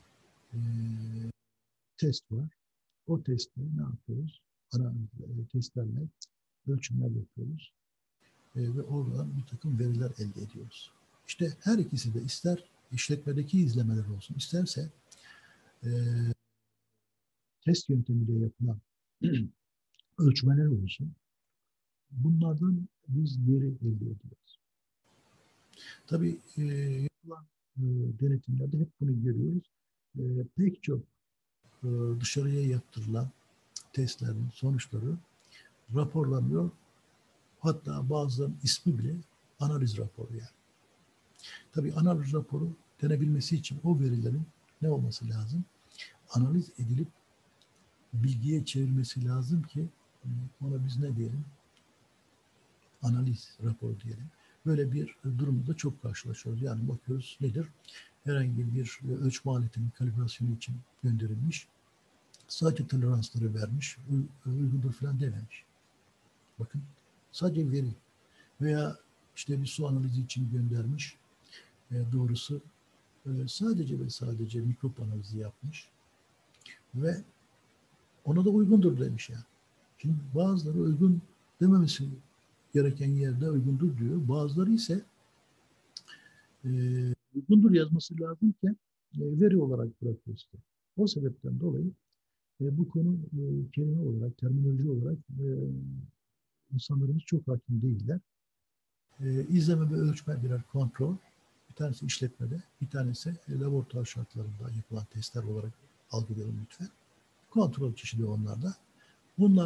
test var. O testte ne yapıyoruz? Testlerle ölçümler yapıyoruz. Ve oradan bir takım veriler elde ediyoruz. İşte her ikisi de ister işletmedeki izlemeler olsun, isterse e, test yöntemiyle yapılan ölçmeler olsun. Bunlardan biz veri elde ediyoruz. Tabii yapılan denetimlerde hep bunu görüyoruz. Pek çok dışarıya yaptırılan testlerin sonuçları raporlanıyor. Hatta bazılarının ismi bile analiz raporu yani. Tabii analiz raporu denebilmesi için o verilerin ne olması lazım? Analiz edilip bilgiye çevirmesi lazım ki ona biz ne diyelim? Analiz raporu diyelim. Böyle bir durumda çok karşılaşıyoruz. Yani bakıyoruz nedir? Herhangi bir ölçme aletinin kalibrasyonu için gönderilmiş. Sadece toleransları vermiş. Uygundur falan dememiş. Bakın sadece veri. Veya işte bir su analizi için göndermiş. Doğrusu sadece ve sadece mikrop analizi yapmış. Ve ona da uygundur demiş yani. Şimdi bazıları uygun dememesi gereken yerde uygundur diyor. Bazıları ise e, uygundur yazması lazımken veri olarak bırakıyor işte. O sebepten dolayı bu konu kelime olarak, terminoloji olarak insanlarımız çok hakim değiller. İzleme ve ölçme birer kontrol. Bir tanesi işletmede, bir tanesi laboratuvar şartlarında yapılan testler olarak algılayalım lütfen. Kontrol çeşidi onlarda. Bunlar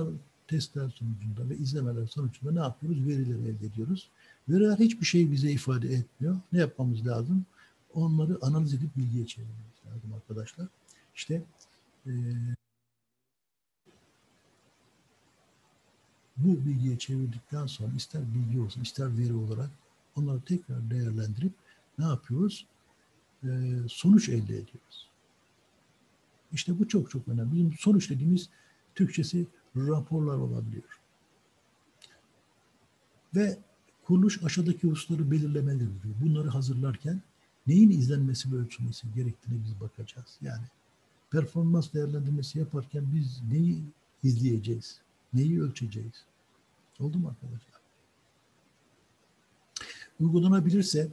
testler sonucunda ve izlemeler sonucunda ne yapıyoruz? Verileri elde ediyoruz. Veriler hiçbir şey bize ifade etmiyor. Ne yapmamız lazım? Onları analiz edip bilgiye çevirmemiz lazım arkadaşlar. İşte bu bilgiye çevirdikten sonra ister bilgi olsun ister veri olarak onları tekrar değerlendirip ne yapıyoruz? Sonuç elde ediyoruz. İşte bu çok çok önemli. Bizim sonuç dediğimiz Türkçesi raporlar olabiliyor. Ve kuruluş aşağıdaki hususları belirlemelidir. Bunları hazırlarken neyin izlenmesi ve ölçülmesi gerektiğine biz bakacağız. Yani performans değerlendirmesi yaparken biz neyi izleyeceğiz? Neyi ölçeceğiz? Oldu mu arkadaşlar? Uygulanabilirse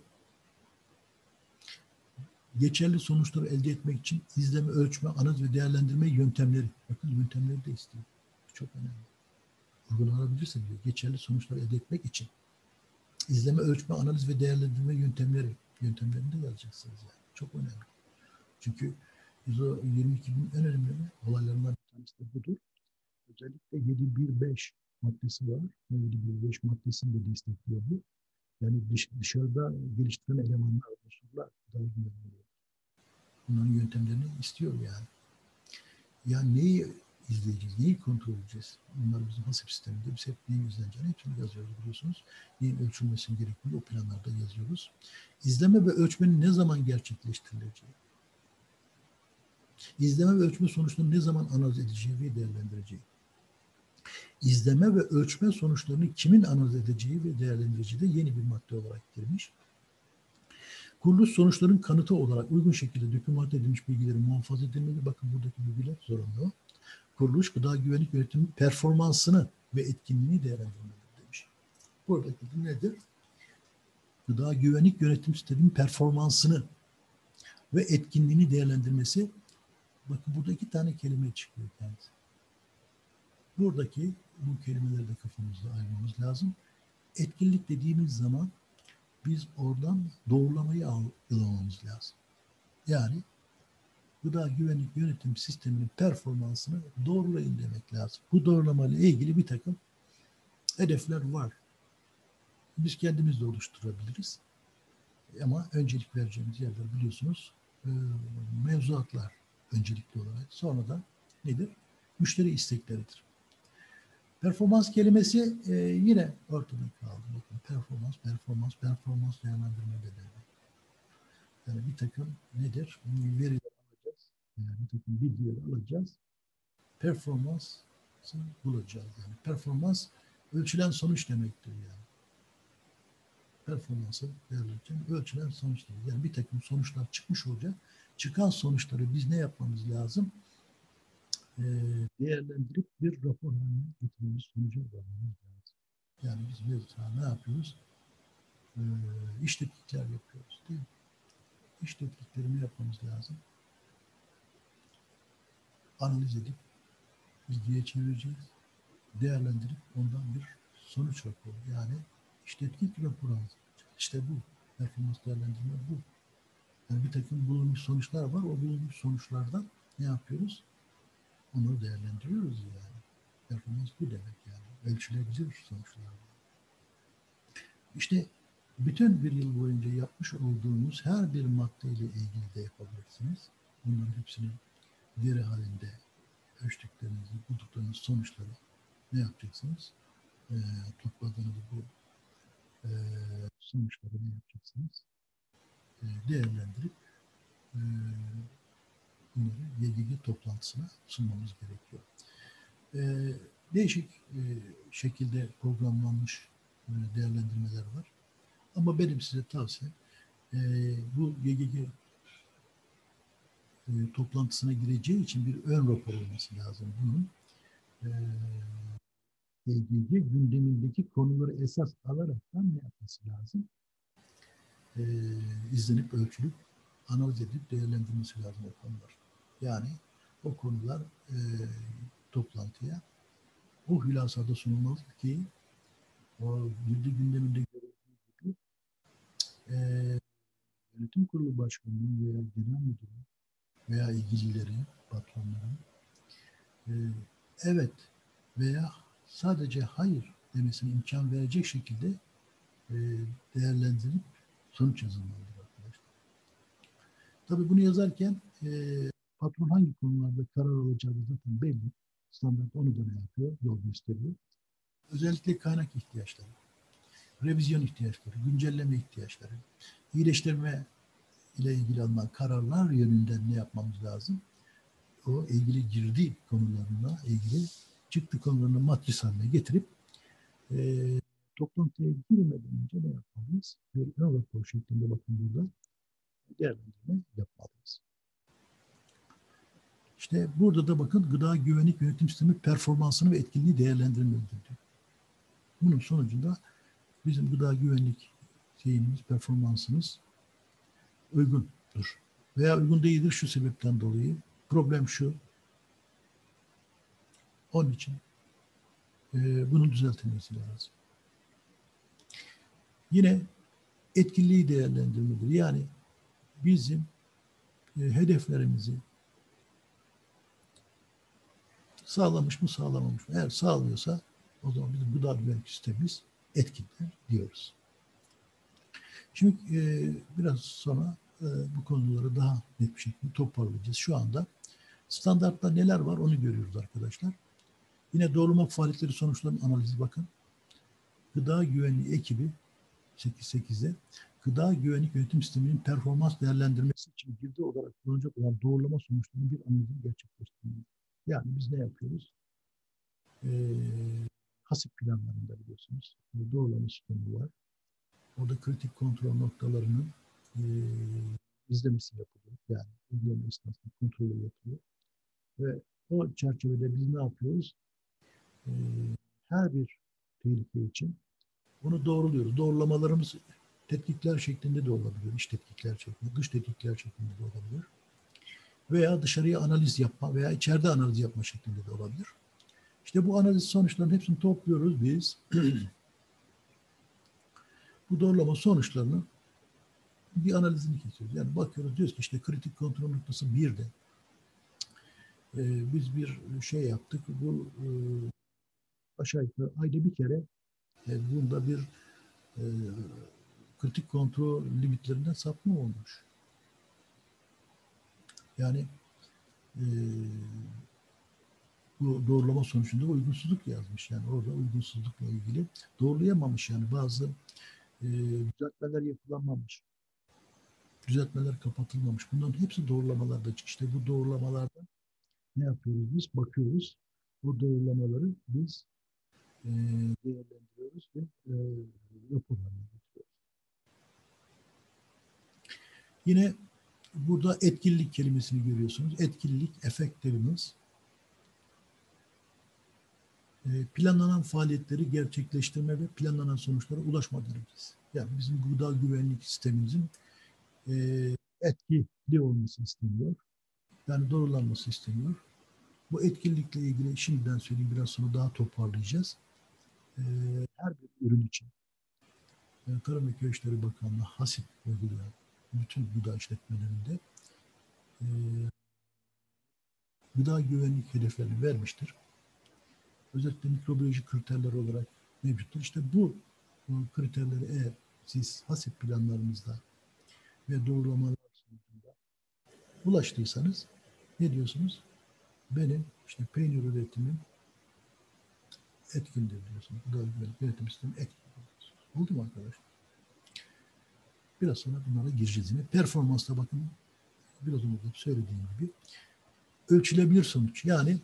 geçerli sonuçları elde etmek için izleme, ölçme, analiz ve değerlendirme yöntemleri. Bakın yöntemleri de istiyor. Çok önemli. Uygulanabilirse diyor, geçerli sonuçları elde etmek için izleme, ölçme, analiz ve değerlendirme yöntemlerini de yazacaksınız yani. Çok önemli. Çünkü ISO 22000'in en önemli olaylarından bir tanesi de budur. Özellikle 715 maddesi var. 715 maddesini de destekliyor bu. Yani dışarıda geliştiren elemanlar, unsurlar daha güvenli. Bunların yöntemlerini istiyor yani. Yani neyi izleyeceğiz, neyi kontrol edeceğiz? Bunlar bizim hasip sisteminde biz hep neyin izleneceğini hepsini yazıyoruz biliyorsunuz. Neyin ölçülmesinin gerektiğini o planlarda yazıyoruz. İzleme ve ölçmenin ne zaman gerçekleştirileceği, izleme ve ölçme sonuçlarını ne zaman analiz edeceği ve değerlendireceği, izleme ve ölçme sonuçlarını kimin analiz edeceği ve değerlendireceği de yeni bir madde olarak girmiş. Kuruluş sonuçların kanıtı olarak uygun şekilde dokümante edilmiş bilgilerin muhafaza edilmeli. Bakın buradaki bilgiler zorunlu. Kuruluş gıda güvenlik yönetiminin performansını ve etkinliğini değerlendirmelidir demiş. Buradaki nedir? Gıda güvenlik yönetim sisteminin performansını ve etkinliğini değerlendirmesi. Bakın burada 2 tane kelime çıkıyor kendisi. Buradaki bu kelimeleri de kafamızda ayırmamız lazım. Etkinlik dediğimiz zaman biz oradan doğrulamayı algılamamız lazım. Yani gıda güvenlik yönetim sisteminin performansını doğrulayın demek lazım. Bu doğrulamayla ilgili bir takım hedefler var. Biz kendimiz de oluşturabiliriz. Ama öncelik vereceğimiz yerler biliyorsunuz mevzuatlar öncelikli olarak. Sonra da nedir? Müşteri istekleridir. Performans kelimesi yine ortada kaldı. Bakın performans değerlendirme bedeli. Yani bir takım nedir? Veriler alacağız. Yani bir takım bilgileri alacağız. Performansı bulacağız. Yani performans ölçülen sonuç demektir yani. Performansı değerlendirirken ölçülen sonuçlar. Yani bir takım sonuçlar çıkmış olacak. Çıkan sonuçları biz ne yapmamız lazım? Değerlendirip bir rapor haline getirmemiz, sonuca varmamız lazım. Yani biz mesela ne yapıyoruz? İş tetkikler yapıyoruz değil mi? İş tetkiklerini yapmamız lazım. Analiz edip bilgiye çevireceğiz. Değerlendirip ondan bir sonuç raporu. Yani iş tetkik raporu hazırlayacağız. İşte bu. Performans değerlendirme bu. Yani bir takım bulunmuş sonuçlar var. O bulunmuş sonuçlardan ne yapıyoruz? Onları değerlendiriyoruz yani. Performans bu demek yani. Ölçülebilir sonuçlar. İşte bütün bir yıl boyunca yapmış olduğumuz her bir maddeyle ilgili de yapabilirsiniz. Bunların hepsini veri halinde ölçtüklerinizi, bulduklarınız sonuçları ne yapacaksınız? Topladığınız bu sonuçları ne yapacaksınız? Değerlendirip bunları YGG toplantısına sunmamız gerekiyor. Değişik şekilde programlanmış değerlendirmeler var. Ama benim size tavsiyem bu YGG toplantısına gireceği için bir ön rapor olması lazım. Bunun YGG gündemindeki konuları esas alarak ne yapması lazım? İzlenip, ölçülüp, analiz edip değerlendirmesi lazım o konular. Yani o konular toplantıya bu hülasada sunulmalı ki o girdi gündeminde görüldüğü gibi yönetim kurulu başkanının veya genel müdürü veya ilgilileri, patronların evet veya sadece hayır demesine imkan verecek şekilde değerlendirip sonuç yazılmalıdır arkadaşlar. Tabii bunu yazarken patron hangi konularda karar alacağı zaten belli. Standart onu da ne yapıyor? Yol gösteriyor. Özellikle kaynak ihtiyaçları, revizyon ihtiyaçları, güncelleme ihtiyaçları, iyileştirme ile ilgili alınan kararlar yönünden ne yapmamız lazım? O ilgili girdi konularına ilgili çıktı konularını matris haline getirip toplantıya girmeden önce ne yapmalıyız? Bir ön rapor şeklinde bakın burada değerlendirme yapmalıyız. İşte burada da bakın gıda güvenlik yönetim sistemi performansını ve etkinliği değerlendirmelidir diyor. Bunun sonucunda bizim gıda güvenlik şeyimiz, performansımız uygundur. Veya uygun değildir şu sebepten dolayı. Problem şu. Onun için bunun düzeltilmesi lazım. Yine etkinliği değerlendirmedir. Yani bizim hedeflerimizi sağlamış mı sağlamamış mı? Eğer sağlıyorsa o zaman bizim gıda güvenlik sistemimiz etkinler diyoruz. Şimdi biraz sonra bu konuları daha net bir şekilde toparlayacağız. Şu anda standartta neler var onu görüyoruz arkadaşlar. Yine doğrulama faaliyetleri sonuçlarının analizi bakın. Gıda güvenliği ekibi 8.8'de gıda güvenlik yönetim sisteminin performans değerlendirmesi için girdi olarak kullanılacak olan doğrulama sonuçlarının bir analizini gerçekleştirmelidir. Yani biz ne yapıyoruz? Hasip planlarında biliyorsunuz doğrulama sistemi var. Orada kritik kontrol noktalarının izlemesi yapılıyor. Yani uygulama esnasında kontrolü yapılıyor. Ve o çerçevede biz ne yapıyoruz? Her bir tehlike için bunu doğruluyoruz. Doğrulamalarımız tetkikler şeklinde de olabilir. İç tetkikler şeklinde, dış tetkikler şeklinde de olabilir. Veya dışarıya analiz yapma veya içeride analiz yapma şeklinde de olabilir. İşte bu analiz sonuçlarının hepsini topluyoruz biz. Bu doğrulama sonuçlarını bir analizini kesiyoruz. Yani bakıyoruz diyoruz ki işte kritik kontrol noktası 1'de biz bir şey yaptık. Bu aşağı yukarı ayda bir kere bunda bir kritik kontrol limitlerinden sapma olmuş. Yani bu doğrulama sonucunda uygunsuzluk yazmış. Yani orada uygunsuzlukla ilgili doğrulayamamış yani bazı düzeltmeler yapılamamış. Düzeltmeler kapatılmamış. Bunların hepsi doğrulamalarda çık. İşte bu doğrulamalarda ne yapıyoruz biz? Bakıyoruz. Bu doğrulamaları biz değerlendiriyoruz ve raporlarına getiriyoruz. Yine burada etkinlik kelimesini görüyorsunuz. Etkinlik, efektlerimiz planlanan faaliyetleri gerçekleştirme ve planlanan sonuçlara ulaşma derecesi. Yani bizim gıda güvenlik sistemimizin etkili olması isteniyor. Yani doğrulanması isteniyor. Bu etkinlikle ilgili şimdiden söyleyeyim biraz sonra daha toparlayacağız. Her bir ürün için Tarım ve Köy İşleri Bakanlığı hasip uygulayan bütün gıda işletmelerinde gıda güvenlik hedeflerini vermiştir. Özellikle mikrobiyoloji kriterleri olarak mevcuttur. İşte bu kriterleri eğer siz hasip planlarınızda ve doğrulamalar sonucunda ulaştıysanız ne diyorsunuz? Benim işte peynir üretimim etkindir diyorsunuz. Gıda güvenlik yönetim sistemi etkindir diyorsunuz. Oldu mu arkadaşlar? Biraz sonra bunlara gireceğiz yine. Performansta bakın biraz önce söylediğim gibi ölçülebilir sonuç. Yani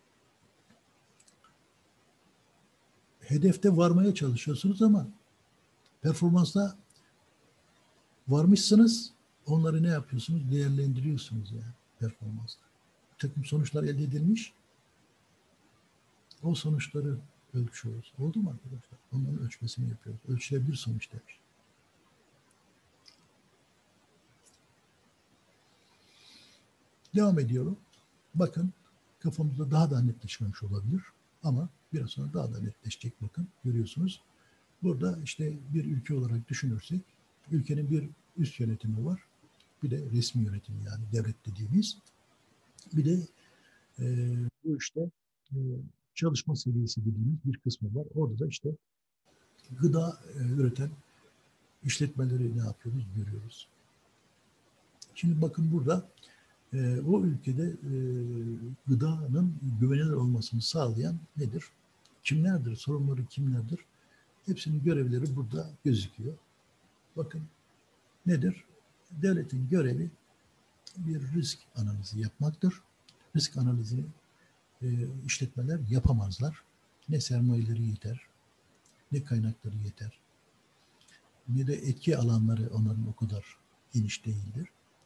hedefte varmaya çalışıyorsunuz ama performansta varmışsınız. Onları ne yapıyorsunuz? Değerlendiriyorsunuz yani performansta. Bir takım sonuçlar elde edilmiş. O sonuçları ölçüyoruz. Oldu mu arkadaşlar? Onların ölçmesini yapıyoruz. Ölçülebilir sonuç demiş. Devam ediyorum. Bakın kafamızda daha da netleşmemiş olabilir. Ama biraz sonra daha da netleşecek bakın. Görüyorsunuz. Burada işte bir ülke olarak düşünürsek ülkenin bir üst yönetimi var. Bir de resmi yönetim yani devlet dediğimiz. Bir de bu işte çalışma seviyesi dediğimiz bir kısmı var. Orada da işte gıda üreten işletmeleri ne yapıyoruz görüyoruz. Şimdi bakın burada o ülkede gıdanın güvenilir olmasını sağlayan nedir? Kimlerdir? Sorumluları kimlerdir? Hepsinin görevleri burada gözüküyor. Bakın nedir? Devletin görevi bir risk analizi yapmaktır. Risk analizini işletmeler yapamazlar. Ne sermayeleri yeter, ne kaynakları yeter, ne de etki alanları onların o kadar geniş değildir.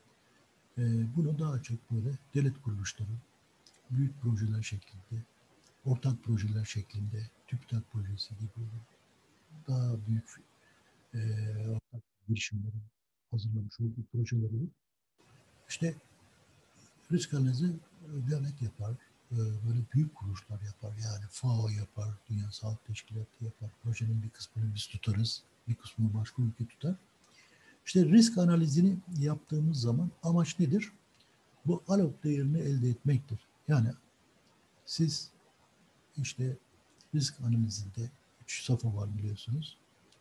Bunu daha çok böyle devlet kuruluşları, büyük projeler şeklinde, ortak projeler şeklinde, TÜBİTAK projesi gibi daha büyük ortak girişimlerin hazırlamış olduğu projeler olur. İşte risk analizi devlet yapar, böyle büyük kuruluşlar yapar. Yani FAO yapar, Dünya Sağlık Teşkilatı yapar. Projenin bir kısmını biz tutarız, bir kısmını başka ülke tutar. İşte risk analizini yaptığımız zaman amaç nedir? Bu ALOP değerini elde etmektir. Yani siz işte risk analizinde 3 safha var biliyorsunuz.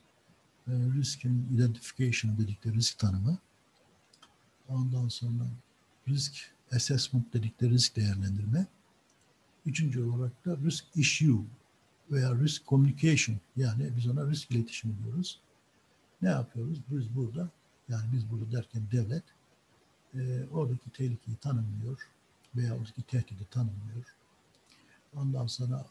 Riskin identification dedikleri risk tanımı. Ondan sonra risk assessment dedikleri risk değerlendirme. Üçüncü olarak da risk issue veya risk communication, yani biz ona risk iletişimi diyoruz. Ne yapıyoruz? Biz burada, yani biz burada derken devlet oradaki tehlikeyi tanımlıyor veya oradaki tehdidi tanımlıyor. Ondan sonra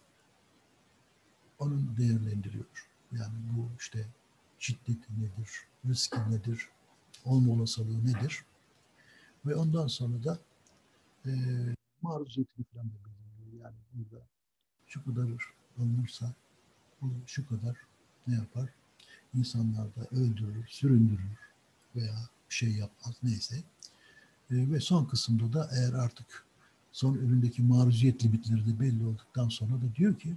onu değerlendiriyor. Yani bu işte şiddeti nedir, riski nedir, olma olasılığı nedir? Ve ondan sonra da e, maruziyetini falan da belirliyor. Yani burada şu kadar alınırsa bu şu kadar ne yapar? İnsanlar da öldürür, süründürür veya bir şey yapmaz neyse. Ve son kısımda da eğer artık son üründeki maruziyet limitleri de belli olduktan sonra da diyor ki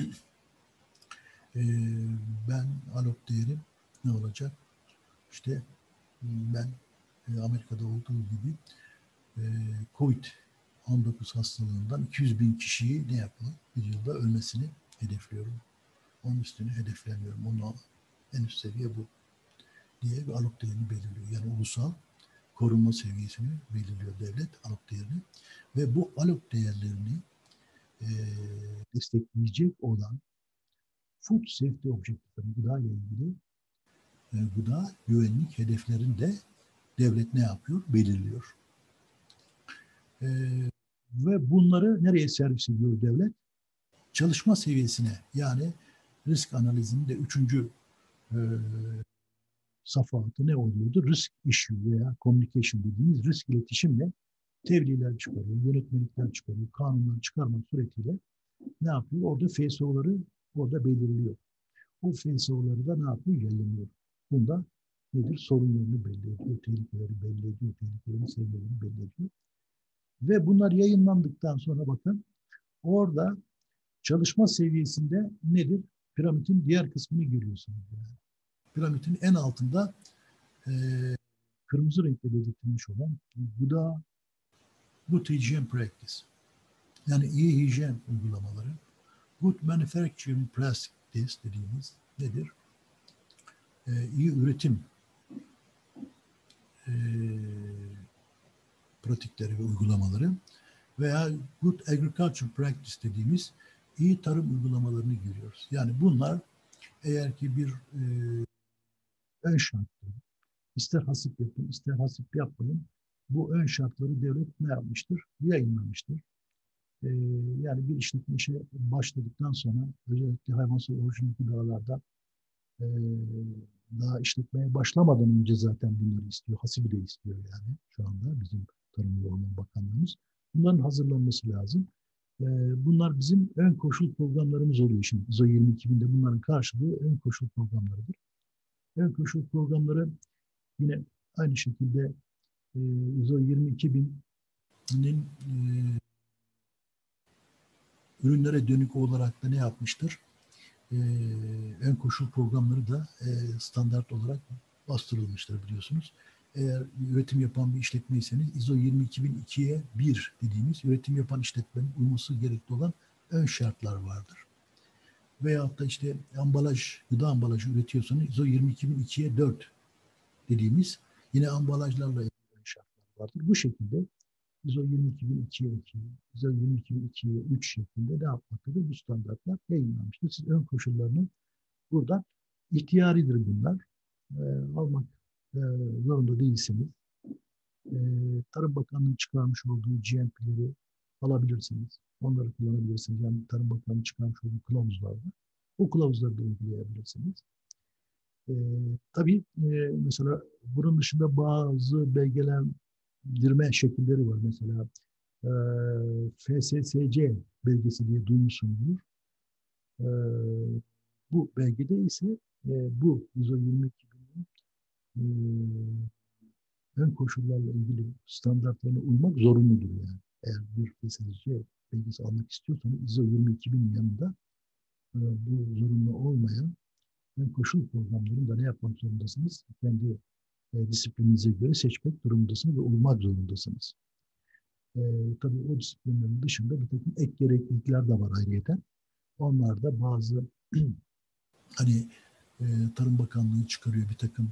ben ALOP değerim ne olacak? İşte ben Amerika'da olduğu gibi COVID-19 hastalığından 200 bin kişiyi ne yapalım? Bir yılda ölmesini hedefliyorum. Onun üstünü hedeflemiyorum. Onun en üst seviye bu diye bir ALOP değerini belirliyor. Yani ulusal korunma seviyesini belirliyor devlet ALOP değerini. Ve bu ALOP değerlerini destekleyecek olan Food Safety Objective'leri, gıda ile ilgili gıda güvenlik hedeflerini de devlet ne yapıyor? Belirliyor. Ve bunları nereye servis ediyor devlet? Çalışma seviyesine, yani risk analizinin de üçüncü safhatı ne oluyordu? Risk issue veya communication dediğimiz risk iletişimle tebliğler çıkarıyor, yönetmelikler çıkarıyor, kanunlar çıkarmak suretiyle ne yapıyor? Orada FSO'ları orada belirliyor. Bu FSO'ları da ne yapıyor? Yayınlıyor. Bunda nedir? Sorunlarını belli ediyor, tehlikeleri belli ediyor, tehlikelerin seviyelerini belli ediyor. Ve bunlar yayınlandıktan sonra bakın orada çalışma seviyesinde nedir? Piramidin diğer kısmını görüyorsunuz. Yani. Piramidin en altında kırmızı renkle belirtilmiş olan gıda good hygiene practice. Yani iyi hijyen uygulamaları. Good manufacturing practice dediğimiz nedir? İyi üretim pratikleri ve uygulamaları veya good agriculture practice dediğimiz iyi tarım uygulamalarını görüyoruz. Yani bunlar eğer ki bir ön şartları, ister hasip yapın, ister hasip yapmayın, bu ön şartları devlet ne yapmıştır? Yayınlamıştır. Yani bir işletme işe başladıktan sonra özellikle hayvansal orijinal gıdalarda daha işletmeye başlamadan önce zaten bunları istiyor. Hasibi de istiyor yani şu anda bizim Tarım ve Orman Bakanlığımız. Bunların hazırlanması lazım. Bunlar bizim ön koşul programlarımız oluyor şimdi. ISO 22000'de bunların karşılığı ön koşul programlarıdır. Ön koşul programları yine aynı şekilde ISO 22000'in ürünlere dönük olarak da ne yapmıştır? Ön koşul programları da standart olarak bastırılmıştır biliyorsunuz. Eğer üretim yapan bir işletmeyseniz ISO 22002'ye 1 dediğimiz üretim yapan işletmenin uyması gerekli olan ön şartlar vardır. Veyahut da işte gıda ambalajı üretiyorsanız ISO 22002'ye 4 dediğimiz yine ambalajlarla ilgili şartlar vardır. Bu şekilde ISO 22002'ye 2, ISO 22002'ye 3 şeklinde ne yapmaktadır? Bu standartlar yayınlanmıştır. Siz ön koşullarını buradan ihtiyaridir bunlar. Almak zorunda değilsiniz. Tarım Bakanlığı'nın çıkarmış olduğu GMP'leri alabilirsiniz. Onları kullanabilirsiniz. Yani Tarım Bakanlığı çıkarmış olduğu kılavuzlarda. O kılavuzları da uygulayabilirsiniz. Tabii mesela bunun dışında bazı belgelendirme şekilleri var. Mesela FSSC belgesi diye duymuşsunuzdur. E, Bu belgede ise bu ISO 22000'in ön koşullarla ilgili standartlarına uymak zorunludur yani. Eğer bir FSSC belgesi almak istiyorsanız ISO 22000'in yanında bu zorunlu olmayan ön koşul programlarını ne yapmak zorundasınız? Kendi disiplininize göre seçmek durumundasınız ve uymak zorundasınız. Tabii o disiplinlerin dışında bir takım ek gereklilikler de var ayrıyeten. Onlar da bazı hani Tarım Bakanlığı çıkarıyor bir takım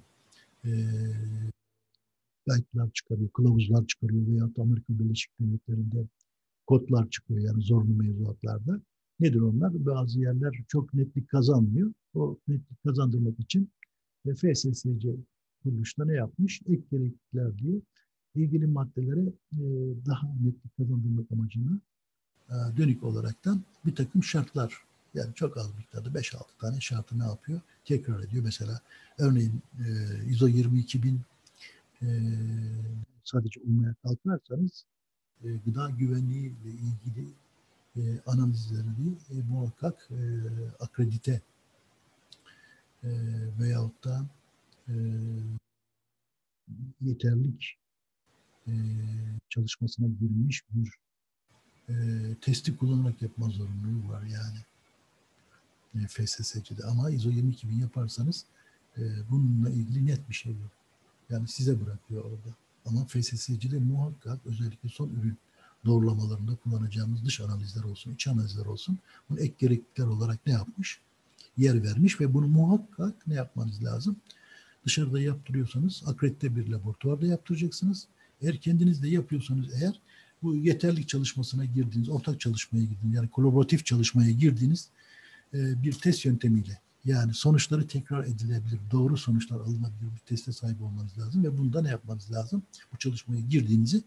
guide'lar çıkarıyor, kılavuzlar çıkarıyor veya Amerika Birleşik Devletleri'nde kodlar çıkıyor yani zorunlu mevzuatlarda. Nedir onlar? Bazı yerler çok netlik kazanmıyor. O netlik kazandırmak için FSSC kuruluşta ne yapmış? Ek gereklilikler diye ilgili maddelere daha netlik kazandırmak amacına dönük olaraktan bir takım şartlar yani çok az miktarda 5-6 tane şartı ne yapıyor? Tekrar ediyor. Mesela örneğin ISO 22000 sadece uymaya kalkarsanız gıda güvenliği ile ilgili analizlerini muhakkak akredite veyahut da yeterlik çalışmasına girmiş bir testi kullanarak yapma zorunluluğu var yani FSS'de. Ama ISO 22000 yaparsanız bununla ilgili net bir şey yok. Yani size bırakıyor orada. Ama FSS'de muhakkak özellikle son ürün doğrulamalarında kullanacağımız dış analizler olsun, iç analizler olsun. Bunu ek gereklilikler olarak ne yapmış? Yer vermiş ve bunu muhakkak ne yapmanız lazım? Dışarıda yaptırıyorsanız akredite bir laboratuvarda yaptıracaksınız. Eğer kendiniz de yapıyorsanız eğer bu yeterlik çalışmasına girdiğiniz, ortak çalışmaya girdiğiniz yani kolaboratif çalışmaya girdiğiniz bir test yöntemiyle yani sonuçları tekrar edilebilir, doğru sonuçlar alınabilir bir teste sahip olmanız lazım ve bunda ne yapmanız lazım? Bu çalışmaya girdiğinizi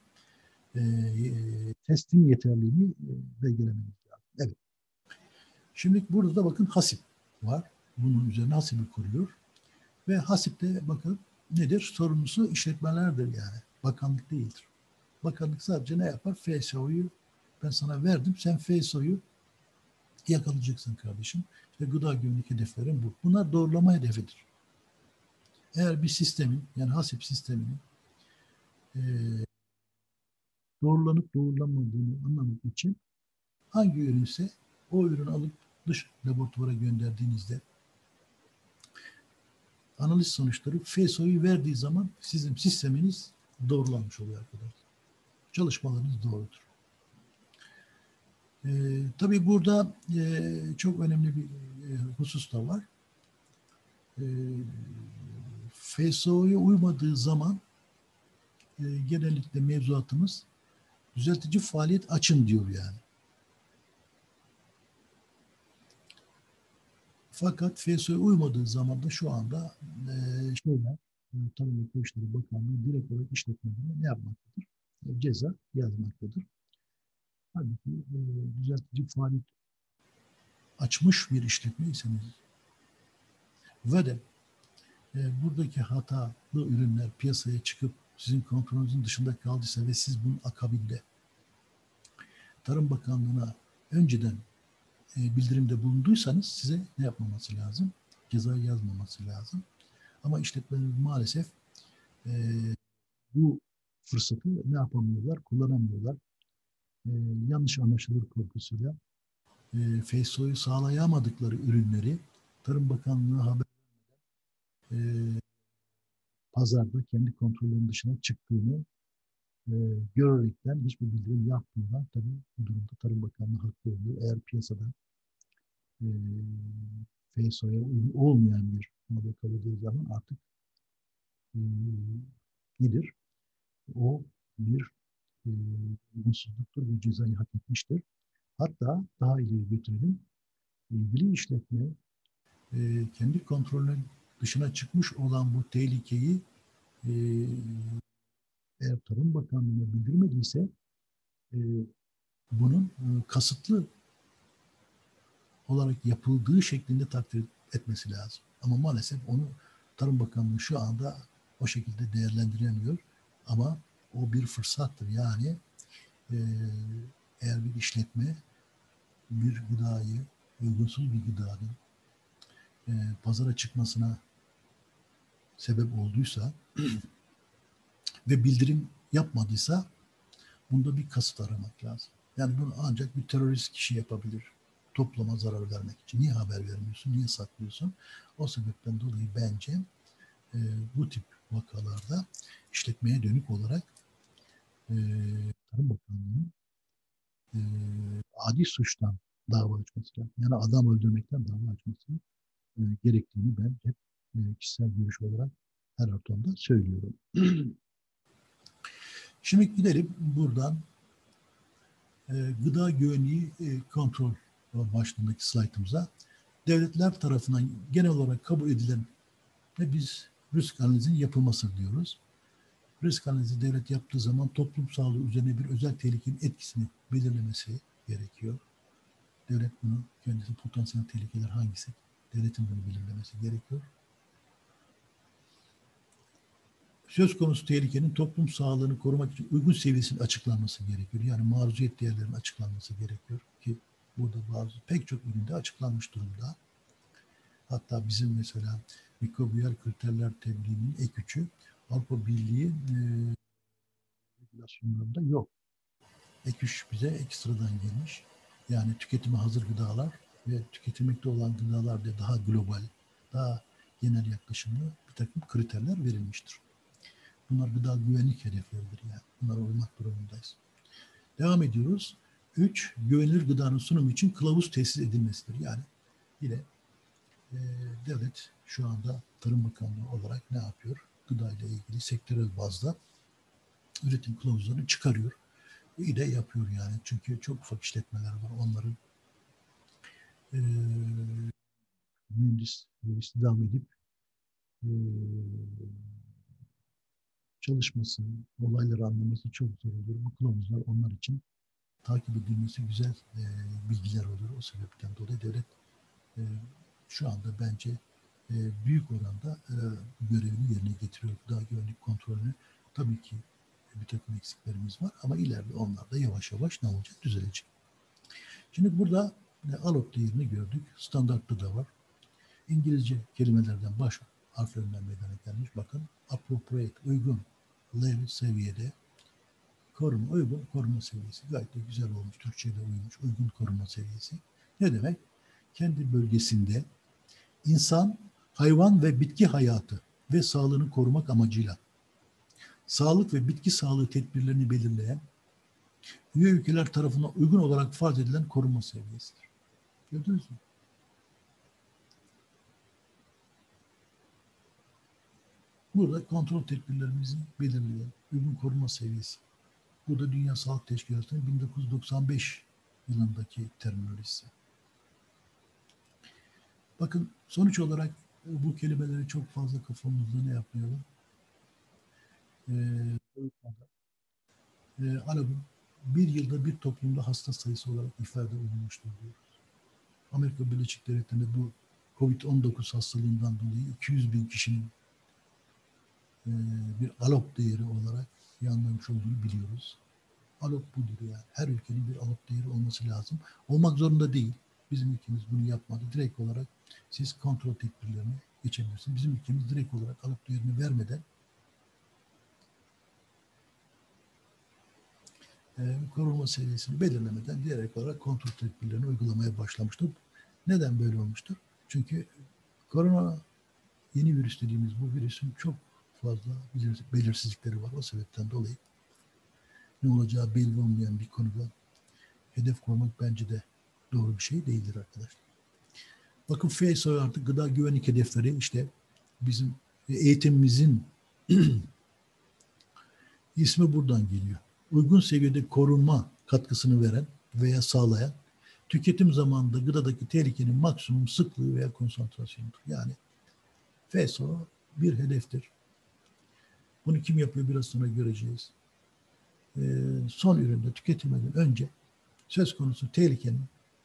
testin yeterliliğini belgelemeniz lazım. Evet. Şimdi burada da bakın hasip var. Bunun üzerine hasibi kuruyor. Ve hasipte bakın nedir? Sorumlusu işletmelerdir yani. Bakanlık değildir. Bakanlık sadece ne yapar? FSO'yu ben sana verdim. Sen FSO'yu yakalayacaksın kardeşim. İşte gıda güvenlik hedeflerin bu. Bunlar doğrulama hedefidir. Eğer bir sistemin yani hasip sisteminin e, doğrulanıp doğrulanmadığını anlamak için hangi ürünse o ürünü alıp dış laboratuvara gönderdiğinizde analiz sonuçları FSO'yu verdiği zaman sizin sisteminiz doğrulanmış oluyor arkadaşlar. Çalışmalarınız doğrudur. Tabii burada çok önemli bir husus da var. FSO'ya uymadığı zaman genellikle mevzuatımız düzeltici faaliyet açın diyor yani. Fakat FSO'ya uymadığı zaman da şu anda Tarım ve Köy İşleri Bakanlığı direkt olarak işletmelerine ne yapmaktadır? Ceza yazmaktadır. Halbuki düzeltici faaliyet açmış bir işletmeyseniz ve de buradaki hatalı ürünler piyasaya çıkıp sizin kontrolünüzün dışında kaldıysa ve siz bunun akabinde Tarım Bakanlığı'na önceden bildirimde bulunduysanız size ne yapmaması lazım? Ceza yazmaması lazım. Ama işletmeler maalesef bu fırsatı ne yapamıyorlar? Kullanamıyorlar. Yanlış anlaşılır korkusuyla FSO'yu sağlayamadıkları ürünleri Tarım Bakanlığı'na haber pazarda kendi kontrolünün dışına çıktığını görerekten hiçbir bildirim yapmıyorlar. Tabii bu durumda Tarım Bakanlığı haklı oluyor. Eğer piyasada e, FSO'ya uygun olmayan bir model kaldığı zaman artık e, nedir? O bir uygunsuzluktur ve cezayı hak etmiştir. Hatta daha ileri götürelim. İlgili işletme kendi kontrolünün dışına çıkmış olan bu tehlikeyi e, eğer Tarım Bakanlığı'na bildirmediyse e, bunun kasıtlı olarak yapıldığı şeklinde takdir etmesi lazım. Ama maalesef onu Tarım Bakanlığı şu anda o şekilde değerlendiremiyor. Ama o bir fırsattır. Yani e, eğer bir işletme bir gıdayı, uygunsuz bir gıdanın pazara çıkmasına sebep olduysa ve bildirim yapmadıysa bunda bir kasıt aramak lazım. Yani bunu ancak bir terörist kişi yapabilir. Topluma zarar vermek için. Niye haber vermiyorsun? Niye saklıyorsun? O sebepten dolayı bence e, bu tip vakalarda işletmeye dönük olarak e, Tarım Bakanlığı'nın e, adi suçtan dava açması lazım. Yani adam öldürmekten dava açması gerektiğini ben hep kişisel görüş olarak her ortamda söylüyorum. Şimdi gidelim buradan gıda güvenliği kontrol başlığındaki slaytımıza. Devletler tarafından genel olarak kabul edilen ve biz risk analizinin yapılması diyoruz. Risk analizi devlet yaptığı zaman toplum sağlığı üzerine bir özel tehlikenin etkisini belirlemesi gerekiyor. Devlet bunu kendisi potansiyel tehlikeler hangisi? Devletin bunu belirlemesi gerekiyor. Söz konusu tehlikenin toplum sağlığını korumak için uygun seviyesinin açıklanması gerekiyor. Yani maruziyet değerlerinin açıklanması gerekiyor ki burada pek çok üründe açıklanmış durumda. Hatta bizim mesela mikrobiyal kriterler tebliğinin ek 3'ü Avrupa Birliği regülasyonlarında yok. Ek 3 bize ekstradan gelmiş. Yani tüketime hazır gıdalar ve tüketilmekte olan gıdalarda daha global, daha genel yaklaşımlı bir takım kriterler verilmiştir. Bunlar gıda güvenlik hedefleridir yani. Bunlara uymak durumundayız. Devam ediyoruz. 3. Güvenilir gıdanın sunumu için kılavuz tesis edilmesidir. Yani yine e, devlet şu anda Tarım Bakanlığı olarak ne yapıyor? Gıda ile ilgili sektörel bazda üretim kılavuzlarını çıkarıyor. İyi de yapıyor yani. Çünkü çok ufak işletmeler var. Onların e, mühendis istihdam edip e, çalışması, olayları anlaması çok zor oluyor. Bu kılavuzlar onlar için takip edilmesi güzel bilgiler olur. O sebepten dolayı devlet e, şu anda bence büyük oranda görevini yerine getiriyor. Gıda güvenlik kontrolünü tabii ki bir takım eksiklerimiz var ama ileride onlar da yavaş yavaş ne olacak? Düzelecek. Şimdi burada ALOP değerini gördük. Standartta da var. İngilizce kelimelerden baş harflerinden meydana gelmiş. Bakın appropriate, uygun, level seviyede koruma, uygun koruma seviyesi. Gayet de güzel olmuş. Türkçe'de uymuş. Uygun koruma seviyesi. Ne demek? Kendi bölgesinde insan, hayvan ve bitki hayatı ve sağlığını korumak amacıyla sağlık ve bitki sağlığı tedbirlerini belirleyen üye ülkeler tarafından uygun olarak farz edilen koruma seviyesidir. Gördünüz mü? Burada kontrol tedbirlerimizi belirleyen uygun koruma seviyesi. Bu da Dünya Sağlık Teşkilatı'nın 1995 yılındaki terminolojisi. Bakın sonuç olarak bu kelimeleri çok fazla kafamızda ne yapmayalım? Alab'ın bir yılda bir toplumda hasta sayısı olarak ifade olunmuştur diyor. Amerika Birleşik Devletleri'nde bu Covid-19 hastalığından dolayı 200 bin kişinin bir ALOP değeri olarak yanlamış olduğunu biliyoruz. ALOP budur yani. Her ülkenin bir ALOP değeri olması lazım. Olmak zorunda değil. Bizim ülkemiz bunu yapmadı. Direkt olarak siz kontrol tedbirlerini geçebilirsiniz. Bizim ülkemiz direkt olarak ALOP değerini vermeden koruma seviyesini belirlemeden direkt olarak kontrol tedbirlerini uygulamaya başlamıştır. Neden böyle olmuştur? Çünkü korona yeni virüs dediğimiz bu virüsün çok fazla belirsizlikleri var. O sebepten dolayı ne olacağı belli olmayan bir konuda hedef koymak bence de doğru bir şey değildir arkadaşlar. Bakın FSO artık gıda güvenlik hedefleri işte bizim eğitimimizin ismi buradan geliyor. Uygun seviyede korunma katkısını veren veya sağlayan tüketim zamanında gıdadaki tehlikenin maksimum sıklığı veya konsantrasyonudur. Yani FSO bir hedeftir. Bunu kim yapıyor biraz sonra göreceğiz. Son üründe tüketilmeden önce söz konusu tehlikenin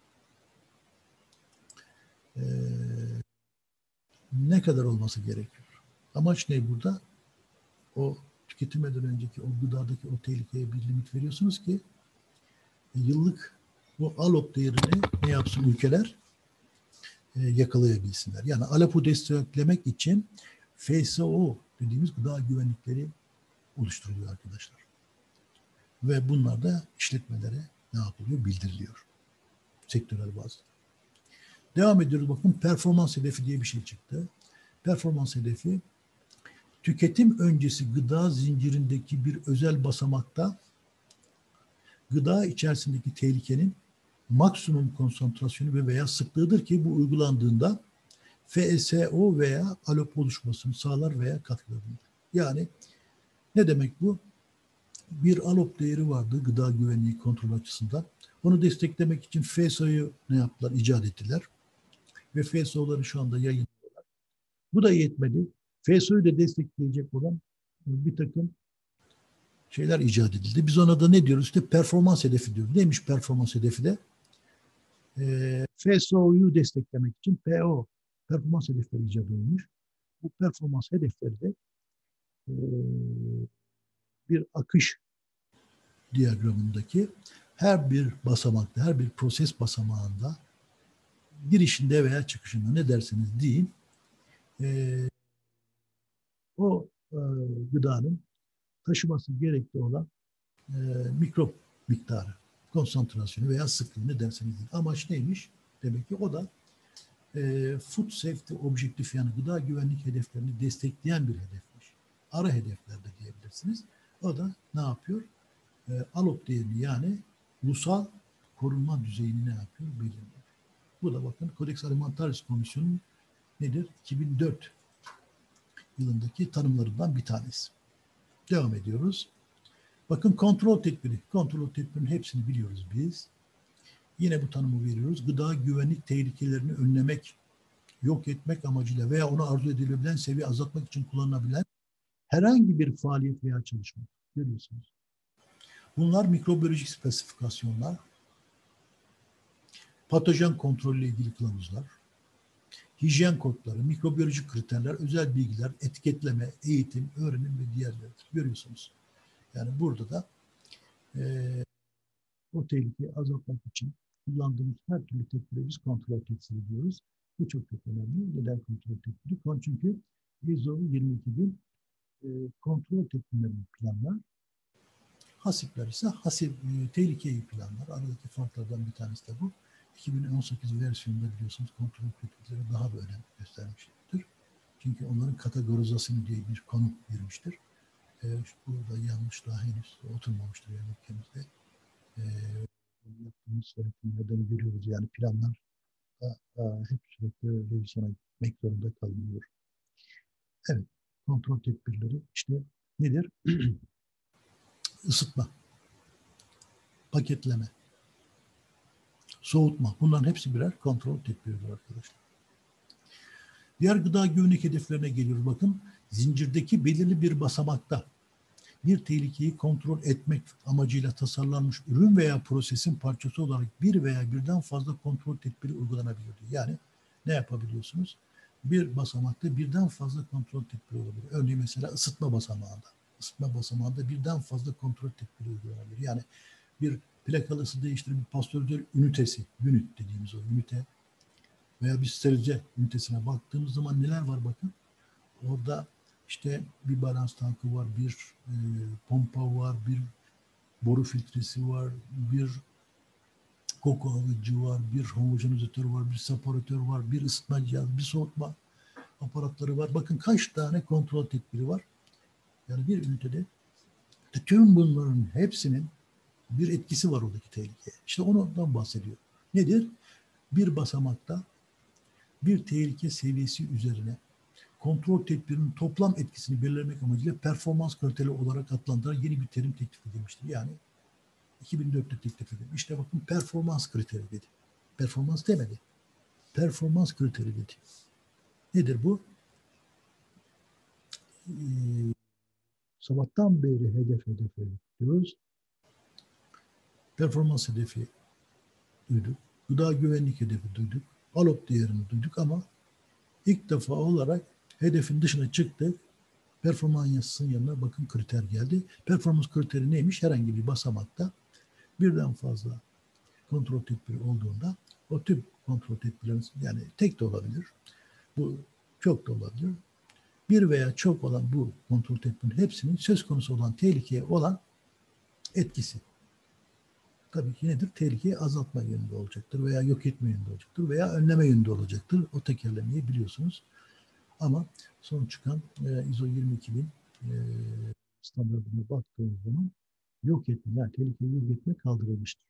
ne kadar olması gerekiyor? Amaç ne burada? O tüketilmeden önceki o gıdadaki o tehlikeye bir limit veriyorsunuz ki yıllık bu ALOP değerini ne yapsın ülkeler? Yakalayabilsinler. Yani ALOP'u desteklemek için FSO dediğimiz gıda güvenlikleri oluşturuluyor arkadaşlar. Ve bunlar da işletmelere ne yapılıyor? Bildiriliyor. Sektörel bazda. Devam ediyoruz. Bakın performans hedefi diye bir şey çıktı. Performans hedefi tüketim öncesi gıda zincirindeki bir özel basamakta gıda içerisindeki tehlikenin maksimum konsantrasyonu ve veya sıklığıdır ki bu uygulandığında FSO veya ALOP oluşmasını sağlar veya katkıda bulunur. Yani ne demek bu? Bir ALOP değeri vardı gıda güvenliği kontrol açısından. Onu desteklemek için FSO'yu ne yaptılar? İcat ettiler. Ve FSO'ları şu anda yayınlıyorlar. Bu da yetmedi. FSO'yu da destekleyecek olan bir takım şeyler icat edildi. Biz ona da ne diyoruz? İşte performans hedefi diyoruz. Neymiş performans hedefi de? FSO'yu desteklemek için PO, performans hedefleri icat edilmiş. Bu performans hedefleri de bir akış diyagramındaki her bir basamakta, her bir proses basamağında girişinde veya çıkışında ne derseniz deyin o gıdanın taşıması gerekli olan mikrop miktarı, konsantrasyonu veya sıklığı ne derseniz deyin. Amaç neymiş? Demek ki o da food safety objektif yani gıda güvenlik hedeflerini destekleyen bir hedefmiş. Ara hedefler de diyebilirsiniz. O da ne yapıyor? ALOP değerini yani ulusal korunma düzeyini ne yapıyor? Belirliyor. Bu da bakın Codex Alimentarius Komisyonu'nun nedir? 2004 yılındaki tanımlarından bir tanesi. Devam ediyoruz. Bakın kontrol tedbiri. Kontrol tedbirinin hepsini biliyoruz biz. Yine bu tanımı veriyoruz. Gıda güvenlik tehlikelerini önlemek, yok etmek amacıyla veya onu arzu edilebilen seviye azaltmak için kullanılabilen herhangi bir faaliyet veya çalışma. Görüyorsunuz. Bunlar mikrobiyolojik spesifikasyonlar, patojen kontrolü ile ilgili kılavuzlar, hijyen kodları, mikrobiyolojik kriterler, özel bilgiler, etiketleme, eğitim, öğrenim ve diğerleridir. Görüyorsunuz. Yani burada da o tehlikeyi azaltmak için kullandığımız her türlü tedbiri biz kontrol tedbiri diyoruz. Bu çok çok önemli. Neden kontrol tedbiri? Çünkü ISO 22000 kontrol tedbirlerini planlar. Hasipler ise tehlikeyi planlar. Aradaki farklardan bir tanesi de bu. 2018 versiyonunda biliyorsunuz kontrol tedbirleri daha da önem göstermiştir. Çünkü onların kategorizasyonu diye bir konu girmiştir. Burada yanlış daha henüz oturmamıştır yani ülkemizde. Yaptığımız yönetimlerden görüyoruz. Yani planlar hep sürekli revizyona gitmek zorunda kalınıyor. Evet. Kontrol tedbirleri işte nedir? Isıtma, paketleme, soğutma. Bunların hepsi birer kontrol tedbiridir arkadaşlar. Diğer gıda güvenlik hedeflerine geliyoruz. Bakın zincirdeki belirli bir basamakta bir tehlikeyi kontrol etmek amacıyla tasarlanmış ürün veya prosesin parçası olarak bir veya birden fazla kontrol tedbiri uygulanabiliyor. Yani ne yapabiliyorsunuz? Bir basamakta birden fazla kontrol tedbiri olabilir. Örneğin mesela ısıtma basamağında. Isıtma basamağında birden fazla kontrol tedbiri uygulanabilir. Yani bir plakalı ısı değiştirme bir pastörizer ünitesi, unit dediğimiz o ünite veya bir sterilize ünitesine baktığımız zaman neler var bakın. Orada işte bir balans tankı var, bir pompa var, bir boru filtresi var, bir koku alıcı var, bir homojenizatör var, bir separatör var, bir ısıtma cihazı, bir soğutma aparatları var. Bakın kaç tane kontrol tedbiri var. Yani bir ünitede Tüm bunların hepsinin bir etkisi var oradaki tehlikeye. İşte ondan bahsediyor. Nedir? Bir basamakta bir tehlike seviyesi üzerine kontrol tedbirinin toplam etkisini belirlemek amacıyla performans kriteri olarak adlandırılan yeni bir terim teklif edilmiştir. Yani 2004'te teklif edildi. İşte bakın performans kriteri dedi. Performans demedi. Performans kriteri dedi. Nedir bu? Sabahtan beri hedef diyoruz. Performans hedefi duyduk. Gıda güvenlik hedefi duyduk. ALOP değerini duyduk ama ilk defa olarak hedefin dışına çıktık. Performansın yanına bakın kriter geldi. Performans kriteri neymiş? Herhangi bir basamakta birden fazla kontrol tedbiri olduğunda o tüm kontrol tedbirlerin yani tek de olabilir. Bu çok da olabilir. Bir veya çok olan bu kontrol tedbirinin hepsinin söz konusu olan tehlikeye olan etkisi. Tabii ki nedir? Tehlikeyi azaltma yönünde olacaktır veya yok etme yönünde olacaktır veya önleme yönünde olacaktır. O tekerlemeyi biliyorsunuz. Ama son çıkan ISO 22000 standartına baktığımız zaman yok etme, yani tehlikeyi yok etme kaldırılmıştır.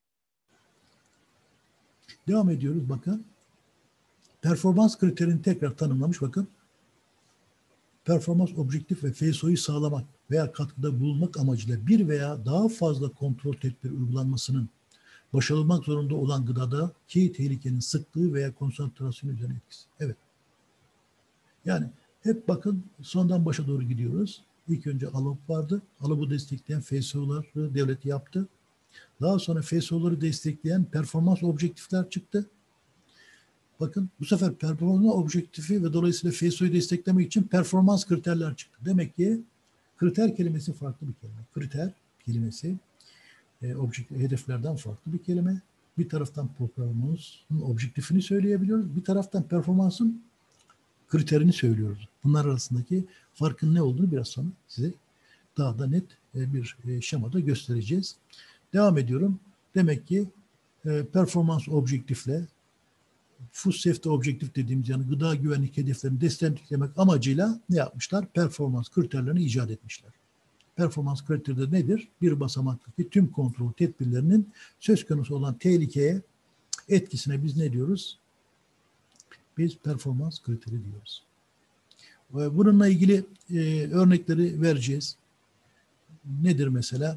Devam ediyoruz bakın. Performans kriterini tekrar tanımlamış bakın. Performans objektif ve FSO'yu sağlamak veya katkıda bulunmak amacıyla bir veya daha fazla kontrol tedbiri uygulanmasının başarılmak zorunda olan gıdadaki tehlikenin sıklığı veya konsantrasyonu üzerine etkisi. Evet. Yani hep bakın sondan başa doğru gidiyoruz. İlk önce ALOP vardı. ALOP'u destekleyen FSO'ları devlet yaptı. Daha sonra FSO'ları destekleyen performans objektifler çıktı. Bakın bu sefer performans objektifi ve dolayısıyla FSO'yu desteklemek için performans kriterler çıktı. Demek ki kriter kelimesi farklı bir kelime. Kriter kelimesi objektif hedeflerden farklı bir kelime. Bir taraftan performansın objektifini söyleyebiliyoruz. Bir taraftan performansın kriterini söylüyoruz. Bunlar arasındaki farkın ne olduğunu biraz sonra size daha da net bir şemada göstereceğiz. Devam ediyorum. Demek ki performans objektifle food safety objektif dediğimiz yani gıda güvenlik hedeflerini desteklemek amacıyla ne yapmışlar? Performans kriterlerini icat etmişler. Performans kriteri de nedir? Bir basamaktaki tüm kontrol tedbirlerinin söz konusu olan tehlikeye etkisine biz ne diyoruz? Biz performans kriteri diyoruz. Bununla ilgili örnekleri vereceğiz. Nedir mesela?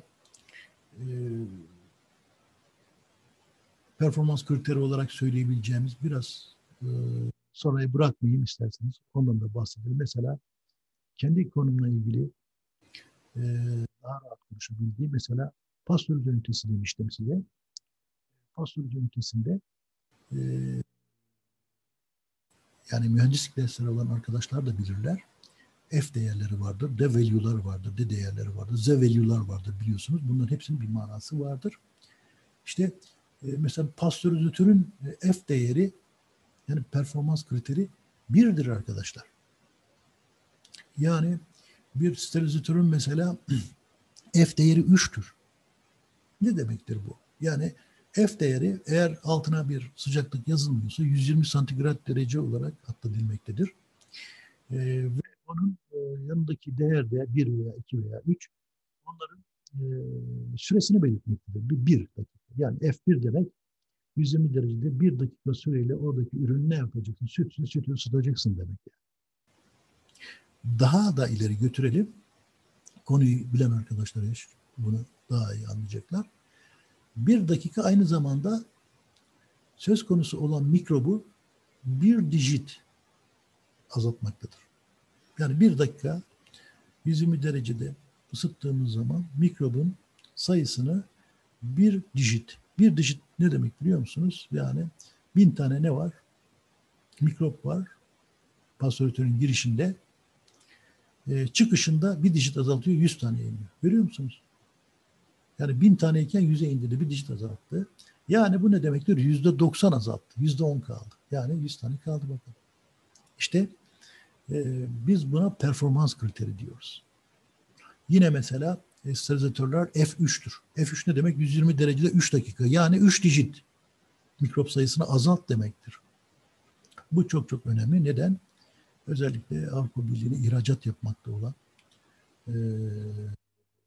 Performans kriteri olarak söyleyebileceğimiz biraz sonraya bırakmayayım isterseniz. Ondan da bahsedelim. Mesela kendi konumla ilgili daha rahat konuşabildiğim mesela pastörize ünitesi demiştim size. Pastörize ünitesinde yani mühendislik dersleri olan arkadaşlar da bilirler. F değerleri vardır, D value'lar vardır, D değerleri vardır, Z value'lar vardır biliyorsunuz. Bunların hepsinin bir manası vardır. İşte mesela pastörizatörün F değeri yani performans kriteri 1'dir arkadaşlar. Yani bir sterilizatörün mesela F değeri 3'tür. Ne demektir bu? Yani F değeri eğer altına bir sıcaklık yazılmıyorsa 120 santigrat derece olarak atladilmektedir. Ve onun yanındaki değer de 1 veya 2 veya 3 onların süresini belirtmektedir. Bir dakika. Yani F1 demek 120 derecede 1 dakika süreyle oradaki ürünü ne yapacaksın? Sütü ısıtacaksın demek. Daha da ileri götürelim. Konuyu bilen arkadaşlar bunu daha iyi anlayacaklar. 1 dakika aynı zamanda söz konusu olan mikrobu bir dijit azaltmaktadır. Yani 1 dakika 120 derecede ısıttığımız zaman mikrobun sayısını bir dijit. Bir dijit ne demek biliyor musunuz? Yani 1000 tane ne var? Mikrop var. Pastörizatörün girişinde. Çıkışında bir dijit azaltıyor, 100 tane iniyor. Görüyor musunuz? Yani 1000 taneyken 100'e indirdi, bir dijit azalttı. Yani bu ne demektir? %90 azalttı, %10 kaldı. Yani 100 tane kaldı bakalım. İşte biz buna performans kriteri diyoruz. Yine mesela sterilizatörler F3'tür. F3 ne demek? 120 derecede 3 dakika. Yani 3 dijit mikrop sayısını azalt demektir. Bu çok çok önemli. Neden? Özellikle Avrupa Birliği'ne ihracat yapmakta olan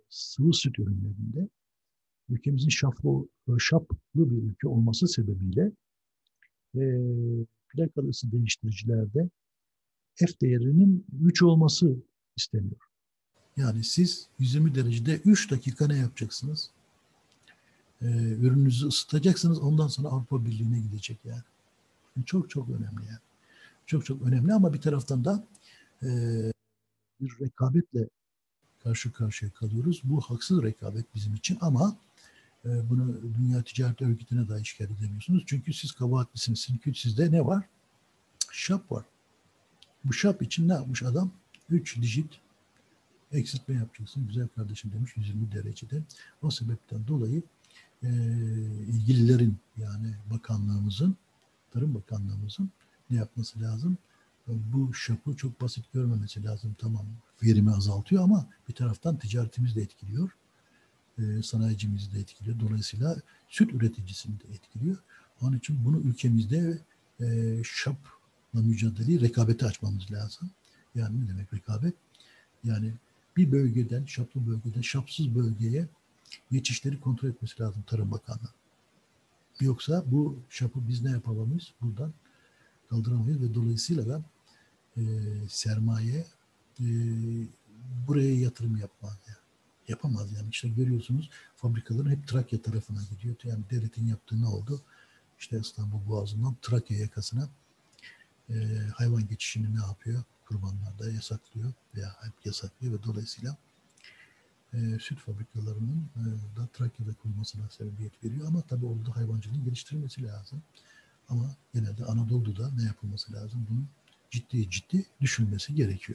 sıvı süt ürünlerinde ülkemizin şaplı bir ülke olması sebebiyle plakalı ısı değiştiricilerde F değerinin 3 olması isteniyor. Yani siz 120 derecede 3 dakika ne yapacaksınız? Ürününüzü ısıtacaksınız. Ondan sonra Avrupa Birliği'ne gidecek yani. Çok çok önemli yani. Çok çok önemli ama bir taraftan da bir rekabetle karşı karşıya kalıyoruz. Bu haksız rekabet bizim için ama bunu Dünya Ticaret Örgütü'ne dahi şikayet edemiyorsunuz. Çünkü siz kabahatlisiniz. Çünkü sizde ne var? Şap var. Bu şap için ne yapmış adam? 3 dijit eksiltme yapacaksın. Güzel kardeşim demiş 120 derecede. O sebepten dolayı ilgililerin yani bakanlığımızın, Tarım Bakanlığımızın ne yapması lazım? Bu şapı çok basit görmemesi lazım. Tamam verimi azaltıyor ama bir taraftan ticaretimizi de etkiliyor. Sanayicimizi de etkiliyor. Dolayısıyla süt üreticisini de etkiliyor. Onun için bunu ülkemizde şapla mücadeleyi rekabete açmamız lazım. Yani ne demek rekabet? Yani bir bölgeden, şaplı bölgeden şapsız bölgeye geçişleri kontrol etmesi lazım Tarım Bakanlığı. Yoksa bu şapı biz ne yapamayız? Buradan kaldıramayız ve dolayısıyla da sermaye buraya yatırım yapmaz. Yani. Yapamaz yani. İşte görüyorsunuz fabrikaların hep Trakya tarafına gidiyor. Yani devletin yaptığı ne oldu? İşte İstanbul Boğazı'ndan Trakya yakasına hayvan geçişini ne yapıyor? Kurbanlarda yasaklıyor veya hep yasaklıyor ve dolayısıyla süt fabrikalarının da Trakya'da kurulmasına sebebiyet veriyor. Ama tabii orada hayvancılığın geliştirilmesi lazım. Ama genelde Anadolu'da ne yapılması lazım? Bunun ciddi düşünülmesi gerekiyor.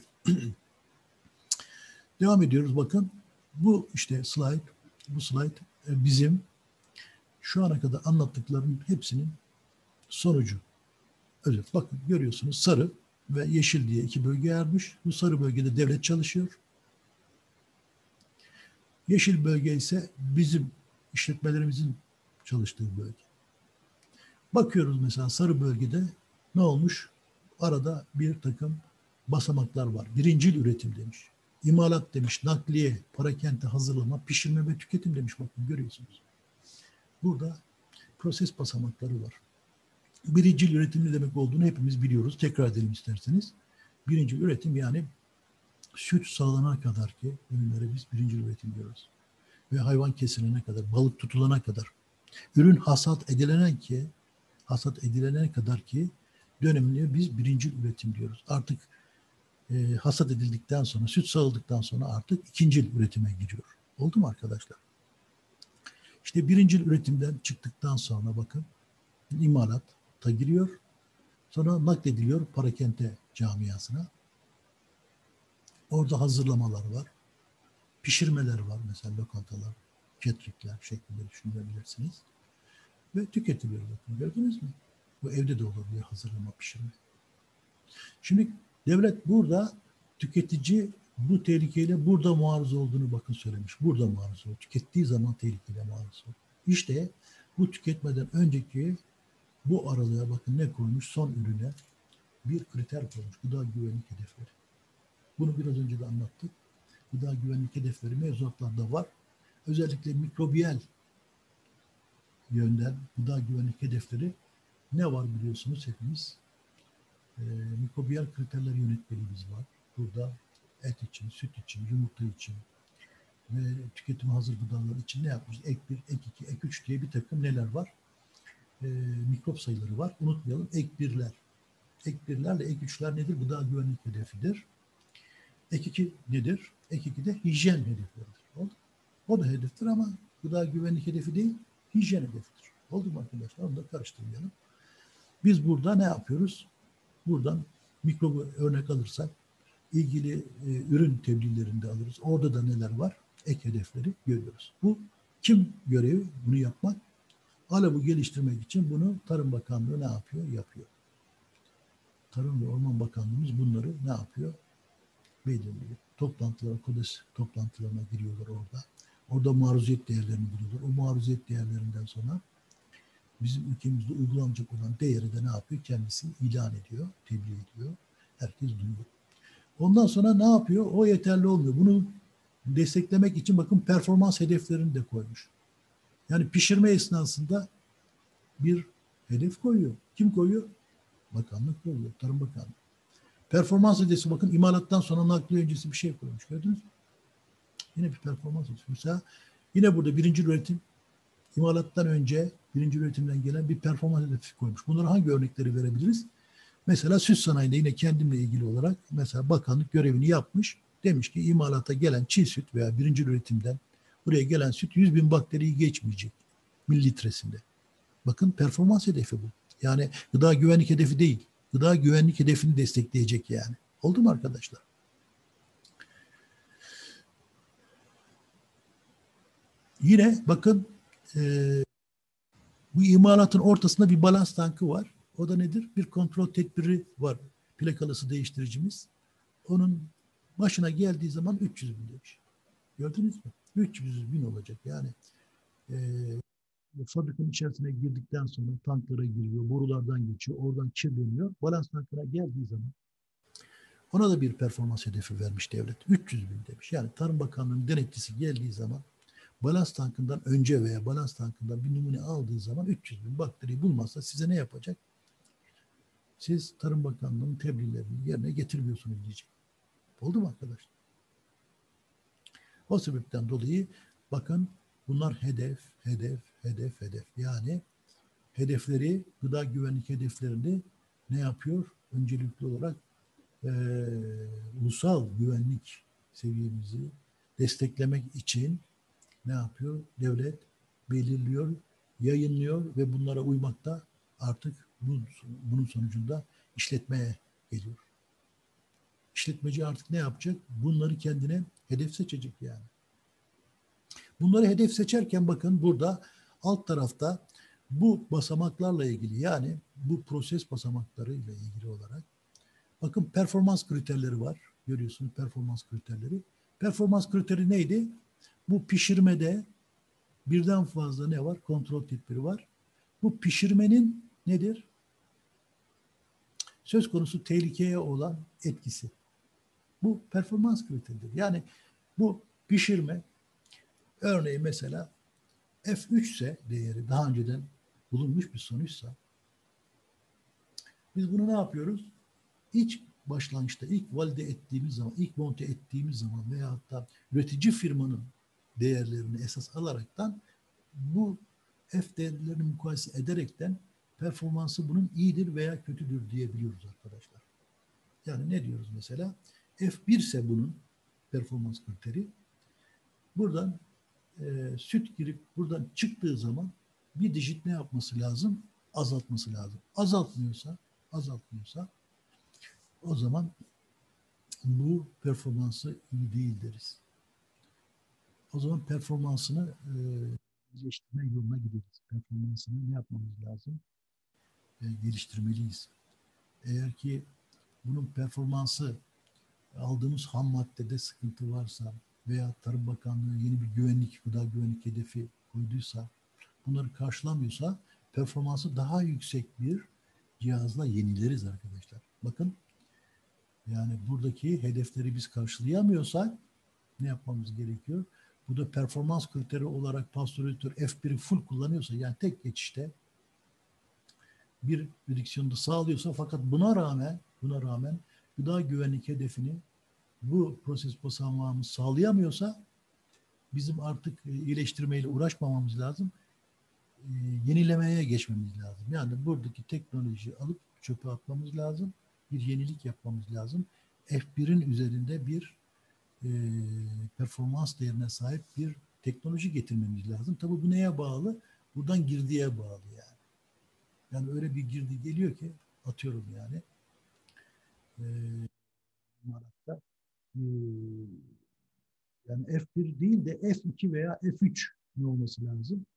Devam ediyoruz bakın. Bu işte bu slide bizim şu ana kadar anlattıklarının hepsinin sonucu. Özet. Bakın görüyorsunuz sarı ve yeşil diye iki bölge ayırmış. Bu sarı bölgede devlet çalışıyor. Yeşil bölge ise bizim işletmelerimizin çalıştığı bölge. Bakıyoruz mesela sarı bölgede ne olmuş? Arada bir takım basamaklar var. Birincil üretim demiş. İmalat demiş, nakliye, parakende hazırlama, pişirme ve tüketim demiş. Bakın görüyorsunuz. Burada proses basamakları var. Birincil üretim ne demek olduğunu hepimiz biliyoruz. Tekrar edelim isterseniz. Birincil üretim yani süt sağlanana kadar ki ürünlere biz birincil üretim diyoruz. Ve hayvan kesilene kadar, balık tutulana kadar, ürün hasat edilene kadar ki dönemine biz birincil üretim diyoruz. Artık hasat edildikten sonra, süt sağıldıktan sonra artık ikincil üretime giriyor. Oldu mu arkadaşlar? İşte birincil üretimden çıktıktan sonra bakın imalata giriyor. Sonra naklediliyor parakende camiasına. Orada hazırlamalar var. Pişirmeler var mesela lokantalar, cateringler şeklinde düşünebilirsiniz. Ve tüketiliyor bakın gördünüz mü? Bu evde de olabilir hazırlama pişirme. Şimdi devlet burada tüketici bu tehlikeyle burada maruz olduğunu bakın söylemiş. Burada maruz oluyor. Tükettiği zaman tehlikeyle maruz oluyor. İşte bu tüketmeden önceki bu aralığa bakın ne koymuş son ürüne bir kriter koymuş. Gıda güvenlik hedefleri. Bunu biraz önce de anlattık. Gıda güvenlik hedefleri mevzuatlarda var. Özellikle mikrobiyal yönden gıda güvenlik hedefleri ne var biliyorsunuz hepimiz. Mikrobiyal kriterler yönetmeliğimiz var. Burada et için, süt için, yumurta için ve tüketime hazır gıdalar için ne yapmış? Ek 1, ek 2, ek 3 diye bir takım neler var? Mikrop sayıları var. Unutmayalım ek 1'ler. Ek 1'lerle ek 3'ler nedir? Gıda güvenlik hedefidir. Ek 2 nedir? Ek 2 de hijyen hedefleridir. O da hedeftir ama gıda güvenlik hedefi değil, hijyen hedefidir. Oldu mu arkadaşlar? Onu da karıştırmayalım. Biz burada ne yapıyoruz? Buradan mikrobu örnek alırsak ilgili ürün tebliğlerinde alırız. Orada da neler var? Ek hedefleri görüyoruz. Bu kim görevi? Bunu yapmak. ALAB'ı geliştirmek için bunu Tarım Bakanlığı ne yapıyor? Yapıyor. Tarım ve Orman Bakanlığımız bunları ne yapıyor? Belirliyor. KODES toplantılarına giriyorlar orada. Orada maruziyet değerlerini buluyorlar. O maruziyet değerlerinden sonra bizim ülkemizde uygulanacak olan değeri de ne yapıyor? Kendisi ilan ediyor, tebliğ ediyor. Herkes duyuyor. Ondan sonra ne yapıyor? O yeterli olmuyor. Bunu desteklemek için bakın performans hedeflerini de koymuş. Yani pişirme esnasında bir hedef koyuyor. Kim koyuyor? Bakanlık koyuyor. Tarım Bakanlığı. Performans hedefi bakın imalattan sonra nakliye öncesi bir şey koymuş. Gördünüz mü? Yine bir performans hedefi. Mesela yine burada birinci üretim imalattan önce birinci üretimden gelen bir performans hedefi koymuş. Bunlara hangi örnekleri verebiliriz? Mesela süt sanayinde yine kendimle ilgili olarak mesela bakanlık görevini yapmış. Demiş ki imalata gelen çiğ süt veya birinci üretimden buraya gelen süt 100.000 bakteriyi geçmeyecek mililitresinde. Bakın performans hedefi bu. Yani gıda güvenlik hedefi değil. Gıda güvenlik hedefini destekleyecek yani. Oldu mu arkadaşlar? Yine bakın bu imalatın ortasında bir balans tankı var. O da nedir? Bir kontrol tedbiri var. Plakalısı değiştiricimiz. Onun başına geldiği zaman 300 bin demiş. Gördünüz mü? 300 bin olacak. Yani e, fabrikanın içerisine girdikten sonra tanklara giriyor, borulardan geçiyor, oradan kirleniyor. Balans tankına geldiği zaman ona da bir performans hedefi vermiş devlet. 300 bin demiş. Yani Tarım Bakanlığı'nın denetçisi geldiği zaman balans tankından önce veya balans tankından bir numune aldığı zaman 300 bin bakteriyi bulmazsa size ne yapacak? Siz Tarım Bakanlığı'nın tebliğlerini yerine getirmiyorsunuz diyecek. Oldu mu arkadaşlar? O sebepten dolayı bakın bunlar hedef, hedef, hedef, hedef. Yani hedefleri, gıda güvenlik hedeflerini ne yapıyor? Öncelikli olarak ulusal güvenlik seviyemizi desteklemek için ne yapıyor? Devlet belirliyor, yayınlıyor ve bunlara uymakta artık bunun sonucunda işletmeye geliyor. İşletmeci artık ne yapacak? Bunları kendine hedef seçecek yani. Bunları hedef seçerken bakın burada alt tarafta bu basamaklarla ilgili yani bu proses basamaklarıyla ilgili olarak bakın performans kriterleri var. Görüyorsunuz performans kriterleri. Performans kriteri neydi? Bu pişirmede birden fazla ne var? Kontrol tedbiri var. Bu pişirmenin nedir? Söz konusu tehlikeye olan etkisi. Bu performans kriteridir. Yani bu pişirme örneğin mesela F3 ise değeri daha önceden bulunmuş bir sonuçsa biz bunu ne yapıyoruz? İlk başlangıçta ilk valide ettiğimiz zaman, ilk monte ettiğimiz zaman veya hatta üretici firmanın değerlerini esas alaraktan bu F değerlerini mukayese ederekten performansı bunun iyidir veya kötüdür diyebiliyoruz arkadaşlar. Yani ne diyoruz mesela? F1 ise bunun performans kriteri. Buradan süt girip buradan çıktığı zaman bir dijit ne yapması lazım? Azaltması lazım. Azaltmıyorsa o zaman bu performansı iyi değil deriz. O zaman performansını geliştirme yoluna gideriz. Performansını ne yapmamız lazım? Geliştirmeliyiz. Eğer ki bunun performansı aldığımız ham maddede sıkıntı varsa veya Tarım Bakanlığı yeni bir güvenlik, gıda güvenlik hedefi koyduysa, bunları karşılamıyorsa performansı daha yüksek bir cihazla yenileriz arkadaşlar. Bakın yani buradaki hedefleri biz karşılayamıyorsak ne yapmamız gerekiyor? Bu da performans kriteri olarak pasteurizatör F1'i full kullanıyorsa yani tek geçişte bir prediksiyonu sağlıyorsa fakat buna rağmen gıda güvenlik hedefini bu proses basamağımız sağlayamıyorsa bizim artık iyileştirmeyle uğraşmamamız lazım. Yenilemeye geçmemiz lazım. Yani buradaki teknolojiyi alıp çöpe atmamız lazım. Bir yenilik yapmamız lazım. F1'in üzerinde bir performans değerine sahip bir teknoloji getirmemiz lazım. Tabii bu neye bağlı? Buradan girdiye bağlı yani. Yani öyle bir girdi geliyor ki atıyorum yani imalatta yani F1 değil de F2 veya F3 ne olması lazım?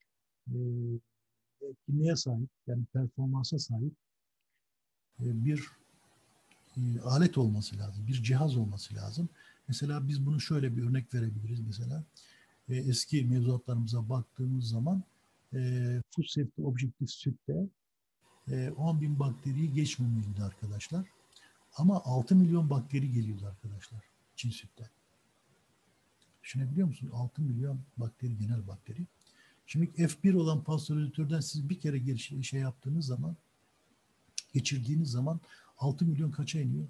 Etkinliğe sahip yani performansa sahip bir alet olması lazım. Bir cihaz olması lazım. Mesela biz bunu şöyle bir örnek verebiliriz mesela. Eski mevzuatlarımıza baktığımız zaman Food Safety Objective Süt'te 10 bin bakteriyi geçmemeliydi arkadaşlar. Ama 6 milyon bakteri geliyordu arkadaşlar Çin sütten. Düşünebiliyor musunuz? 6 milyon bakteri, genel bakteri. Şimdi F1 olan pasteurizatörden siz bir kere şey yaptığınız zaman, geçirdiğiniz zaman 6 milyon kaça iniyor?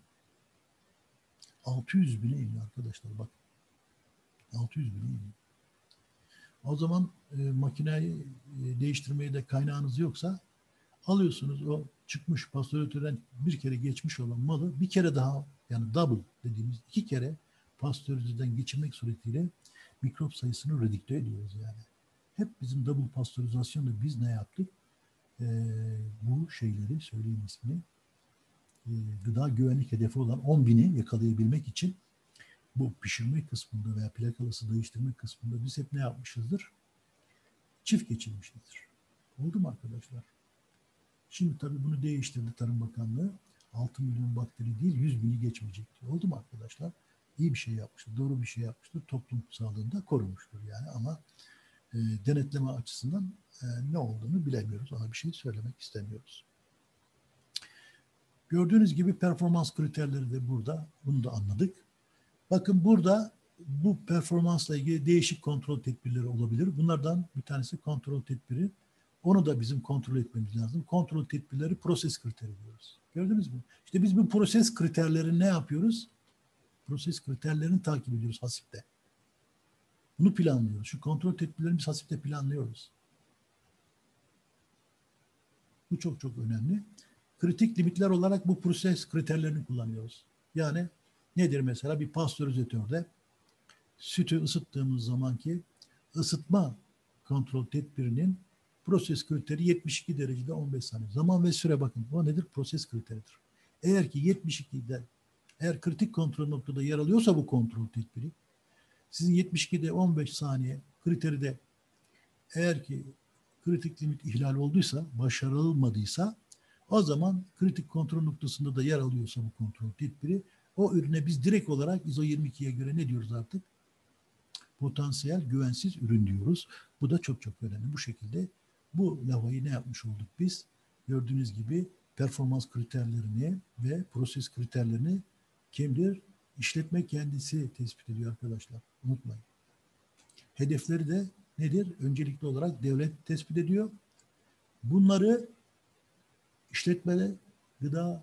600 bine iniyor arkadaşlar, bak. 600 bine iniyor. O zaman makineyi değiştirmeye de kaynağınız yoksa alıyorsunuz o çıkmış pasteurizatörden bir kere geçmiş olan malı bir kere daha, yani double dediğimiz 2 kere pastörizden geçirmek suretiyle mikrop sayısını redükte ediyoruz yani. Hep bizim double pastörizasyonda biz ne yaptık? Bu şeyleri söyleyeyim ismini. Gıda güvenlik hedefi olan 10.000'i yakalayabilmek için bu pişirme kısmında veya plakalısı değiştirme kısmında biz hep ne yapmışızdır? Çift geçirmişizdir. Oldu mu arkadaşlar? Şimdi tabii bunu değiştirdi Tarım Bakanlığı. 6 milyon bakteri değil 100 bini geçmeyecek diyor. Oldu mu arkadaşlar? İyi bir şey yapmıştır, doğru bir şey yapmıştır. Toplum sağlığını da korumuştur yani, ama denetleme açısından ne olduğunu bilemiyoruz. Ona bir şey söylemek istemiyoruz. Gördüğünüz gibi performans kriterleri de burada. Bunu da anladık. Bakın burada bu performansla ilgili değişik kontrol tedbirleri olabilir. Bunlardan bir tanesi kontrol tedbiri. Onu da bizim kontrol etmemiz lazım. Kontrol tedbirleri proses kriteri diyoruz. Gördünüz mü? İşte biz bu proses kriterlerini ne yapıyoruz? Proses kriterlerini takip ediyoruz HASİP'te. Bunu planlıyoruz. Şu kontrol tedbirlerini biz HASİP'te planlıyoruz. Bu çok çok önemli. Kritik limitler olarak bu proses kriterlerini kullanıyoruz. Yani nedir mesela? Bir pastörizatörde sütü ısıttığımız zamanki ısıtma kontrol tedbirinin proses kriteri 72 derecede 15 saniye. Zaman ve süre, bakın. O nedir? Proses kriteridir. Eğer ki 72'de, eğer kritik kontrol noktada yer alıyorsa bu kontrol tedbiri, sizin 72'de 15 saniye kriteri de eğer ki kritik limit ihlal olduysa, başarılmadıysa, o zaman kritik kontrol noktasında da yer alıyorsa bu kontrol tedbiri, o ürüne biz direkt olarak ISO 22'ye göre ne diyoruz artık? Potansiyel güvensiz ürün diyoruz. Bu da çok çok önemli. Bu şekilde bu lavayı ne yapmış olduk biz? Gördüğünüz gibi performans kriterlerini ve proses kriterlerini kimdir? İşletme kendisi tespit ediyor arkadaşlar. Unutmayın. Hedefleri de nedir? Öncelikli olarak devlet tespit ediyor. Bunları işletmede gıdanın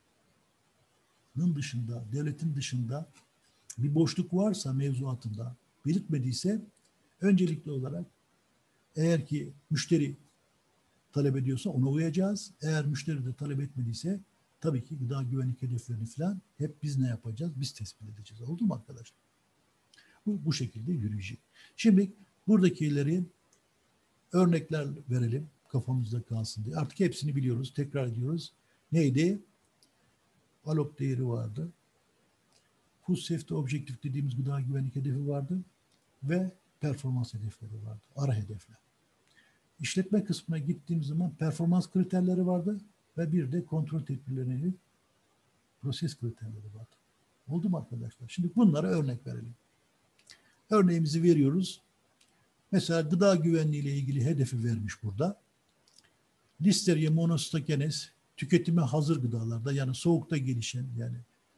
dışında, devletin dışında bir boşluk varsa mevzuatında belirtmediyse öncelikli olarak, eğer ki müşteri talep ediyorsa ona uyacağız. Eğer müşteri de talep etmediyse tabii ki gıda güvenlik hedeflerini falan hep biz ne yapacağız? Biz tespit edeceğiz. Oldu mu arkadaşlar? Bu şekilde yürüyecek. Şimdi buradakileri örnekler verelim kafamızda kalsın diye. Artık hepsini biliyoruz. Tekrar ediyoruz. Neydi? ALOP değeri vardı. Food Safety Objective dediğimiz gıda güvenlik hedefi vardı. Ve performans hedefleri vardı. Ara hedefler. İşletme kısmına gittiğimiz zaman performans kriterleri vardı ve bir de kontrol tedbirlerinin proses kriterleri vardı. Oldu mu arkadaşlar? Şimdi bunlara örnek verelim. Örneğimizi veriyoruz. Mesela gıda güvenliği ile ilgili hedefi vermiş burada. Listeria monostakenes tüketime hazır gıdalarda, yani soğukta gelişen, yani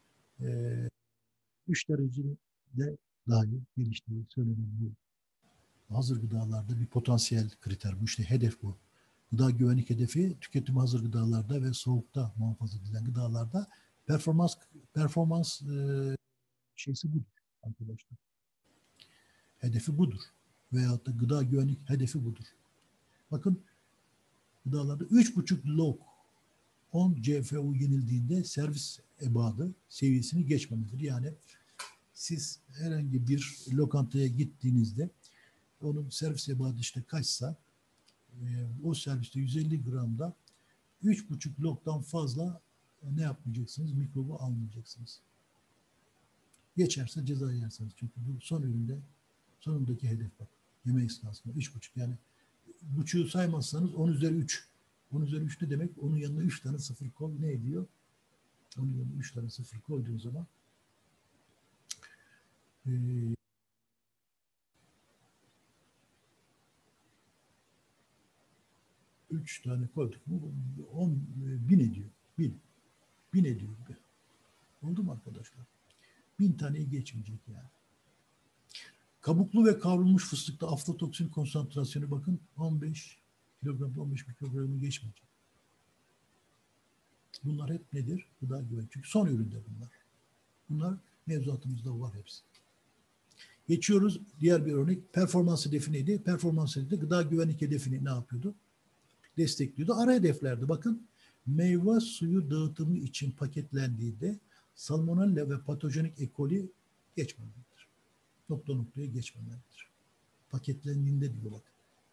3 derecede dahi geliştiği söylenen bu hazır gıdalarda bir potansiyel kriter. Bu işte hedef bu. Gıda güvenlik hedefi tüketime hazır gıdalarda ve soğukta muhafaza edilen gıdalarda performans şeysi budur arkadaşlar. Hedefi budur. Veyahut da gıda güvenlik hedefi budur. Bakın gıdalarda 3,5 log 10 CFU yenildiğinde servis ebadı seviyesini geçmemedir. Yani siz herhangi bir lokantaya gittiğinizde onun servis ebadı işte kaçsa o serviste 150 gramda 3,5 log'dan fazla ne yapmayacaksınız? Mikrobu almayacaksınız. Geçerse ceza yersiniz. Çünkü bu son üründe sonundaki hedef bak. Yeme esnasında 3,5, yani buçuğu saymazsanız 10 üzeri 3. 10 üzeri 3 ne demek? Onun yanına 3 tane sıfır koy. Ne ediyor? Onun yanına 3 tane sıfır koyduğun zaman 3 tane koyduk mu 10 bin ediyor. Bin ediyor. Oldu mu arkadaşlar? 1000 taneyi geçmeyecek yani. Kabuklu ve kavrulmuş fıstıkta aflatoksin konsantrasyonu bakın 15 kilogramda 15 mikrogramı geçmeyecek. Bunlar hep nedir? Gıda güvenliği. Çünkü son ürünler bunlar. Bunlar mevzuatımızda var hepsi. Geçiyoruz. Diğer bir örnek. Performans hedefi neydi? Performans hedefi gıda güvenlik hedefini ne yapıyordu? Destekliyordu. Ara hedeflerdi. Bakın meyve suyu dağıtımı için paketlendiğinde salmonella ve patojenik E. coli geçmemelidir. Nokta noktaya geçmemelidir. Paketlendiğinde diyor bakın.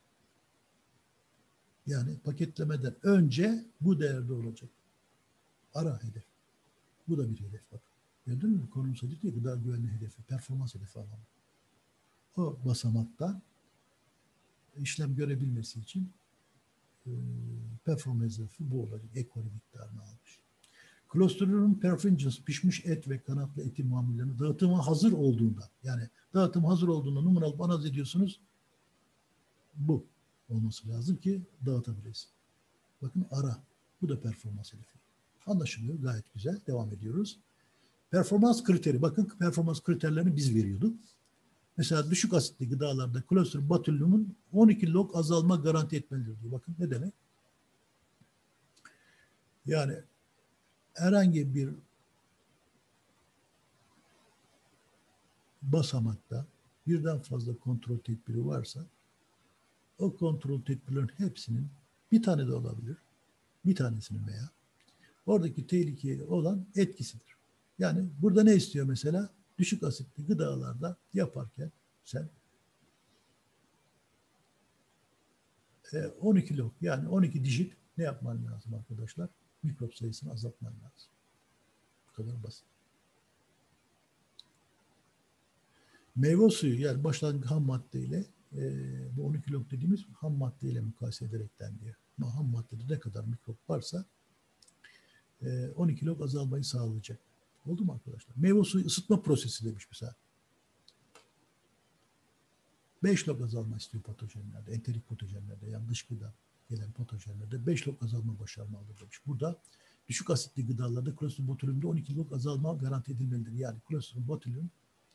Yani paketlemeden önce bu değerde olacak. Ara hedef. Bu da bir hedef bak. Gördün mü? Konumuz hedefi değil, gıda güvenliği hedefi, performans hedefi alalım. O basamaktan işlem görebilmesi için performans hedefi bu olacak. E. coli miktarını almış. Clostridium perfringens pişmiş et ve kanatlı eti mamullerini dağıtıma hazır olduğunda, yani dağıtım hazır olduğunda numaralı analiz ediyorsunuz. Bu olması lazım ki dağıtabiliriz. Bakın ara. Bu da performans hedefi. Anlaşılıyor. Gayet güzel. Devam ediyoruz. Performans kriteri. Bakın performans kriterlerini biz veriyorduk. Mesela düşük asitli gıdalarda Clostridium botulinum'un 12 log azalma garanti etmelidir diyor. Bakın ne demek? Yani herhangi bir basamakta birden fazla kontrol tedbiri varsa o kontrol tedbirlerin hepsinin bir tane de olabilir. Bir tanesinin veya oradaki tehlikeli olan etkisidir. Yani burada ne istiyor mesela? Düşük asitli gıdalarda yaparken sen 12 log yani 12 dijit ne yapman lazım arkadaşlar? Mikrop sayısını azaltman lazım. Bu kadar basit. Meyve suyu yani başlangıç ham maddeyle bu 12 log dediğimiz ham maddeyle mukayese ederekten diyor. Ama ham maddede ne kadar mikrop varsa 12 log azalmayı sağlayacak. Oldu mu arkadaşlar? Meyve suyu ısıtma prosesi demiş mesela. 5 log azalma istiyor patojenlerde, enterik patojenlerde yani dış gıda gelen patojenlerde 5 log azalma başarmalıdır demiş. Burada düşük asitli gıdalarda Clostridium botulinum'da 12 log azalma garanti edilmelidir. Yani Clostridium botulinum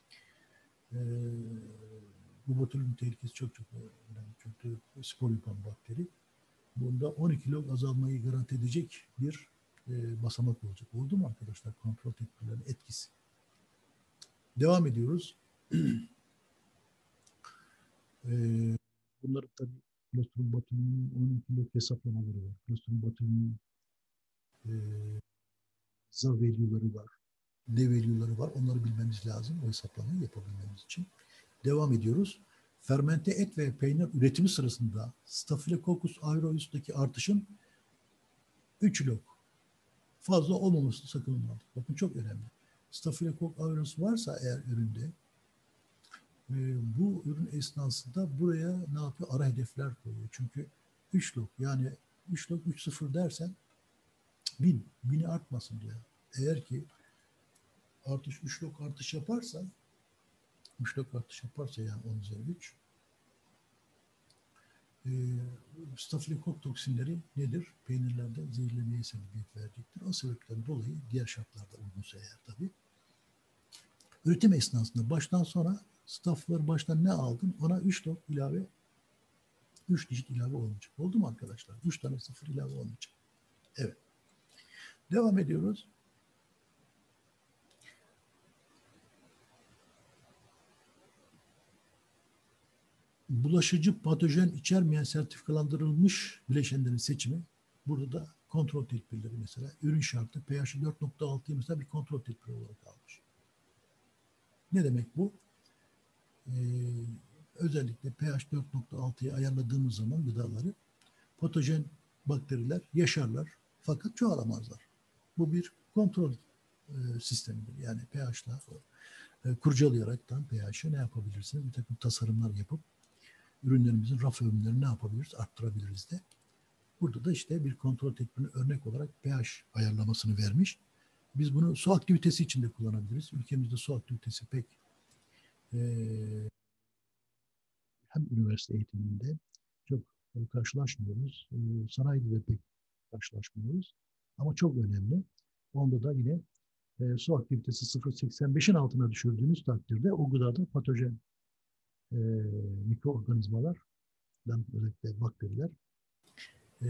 bu botulinum tehlikesi çok önemli. Çünkü spor yapan bakteri. Bunda 12 log azalmayı garanti edecek bir basamak olacak. Oldu mu arkadaşlar? Kontrol tedbirlerinin etkisi. Devam ediyoruz. Bunların tabii Clostridium botulinum'un 12 log hesaplamaları var. Clostridium botulinum'un Z value'ları var. D value'ları var. Onları bilmemiz lazım. O hesaplamayı yapabilmemiz için. Devam ediyoruz. Fermente et ve peynir üretimi sırasında Staphylococcus aureus'taki artışın 3 log fazla olmaması sakınılmalı. Bakın çok önemli. Staphylococcus aureus varsa eğer üründe bu ürün esnasında buraya ne yapıyor? Ara hedefler koyuyor. Çünkü 3 log yani 3 log 3-0 dersen 1000'i artmasın diyor. Eğer ki artış 3 log artış yaparsa 3 log artış yaparsa yani 10 üzeri 3 stafilokok toksinleri nedir? Peynirlerde zehirlemeye sebebiyet verecektir. O sebepten dolayı diğer şartlarda uygunsa eğer tabii. Üretim esnasında baştan sona stafları baştan ne aldın? Ona 3 log ilave 3 dijit ilave olmayacak. Oldu mu arkadaşlar? 3 tane sıfır ilave olmayacak. Evet. Devam ediyoruz. Bulaşıcı patojen içermeyen sertifikalandırılmış bileşenlerin seçimi. Burada da kontrol tedbirleri mesela. Ürün şartı pH'i 4.6'yı mesela bir kontrol tedbiri olarak almış. Ne demek bu? Özellikle pH 4.6'ya ayarladığımız zaman gıdaları patojen bakteriler yaşarlar fakat çoğalamazlar. Bu bir kontrol sistemidir. Yani pH'la kurcalayaraktan pH'i ne yapabilirsiniz? Bir takım tasarımlar yapıp ürünlerimizin raf ömürlerini ne yapabiliriz? Arttırabiliriz de. Burada da işte bir kontrol tedbirine örnek olarak pH ayarlamasını vermiş. Biz bunu su aktivitesi için de kullanabiliriz. Ülkemizde su aktivitesi pek hem üniversite eğitiminde çok karşılaşmıyoruz. Sanayide de pek karşılaşmıyoruz. Ama çok önemli. Onda da yine su aktivitesi 0.85'in altına düşürdüğünüz takdirde o gıdada patojen e, mikroorganizmalar, özellikle bakteriler e,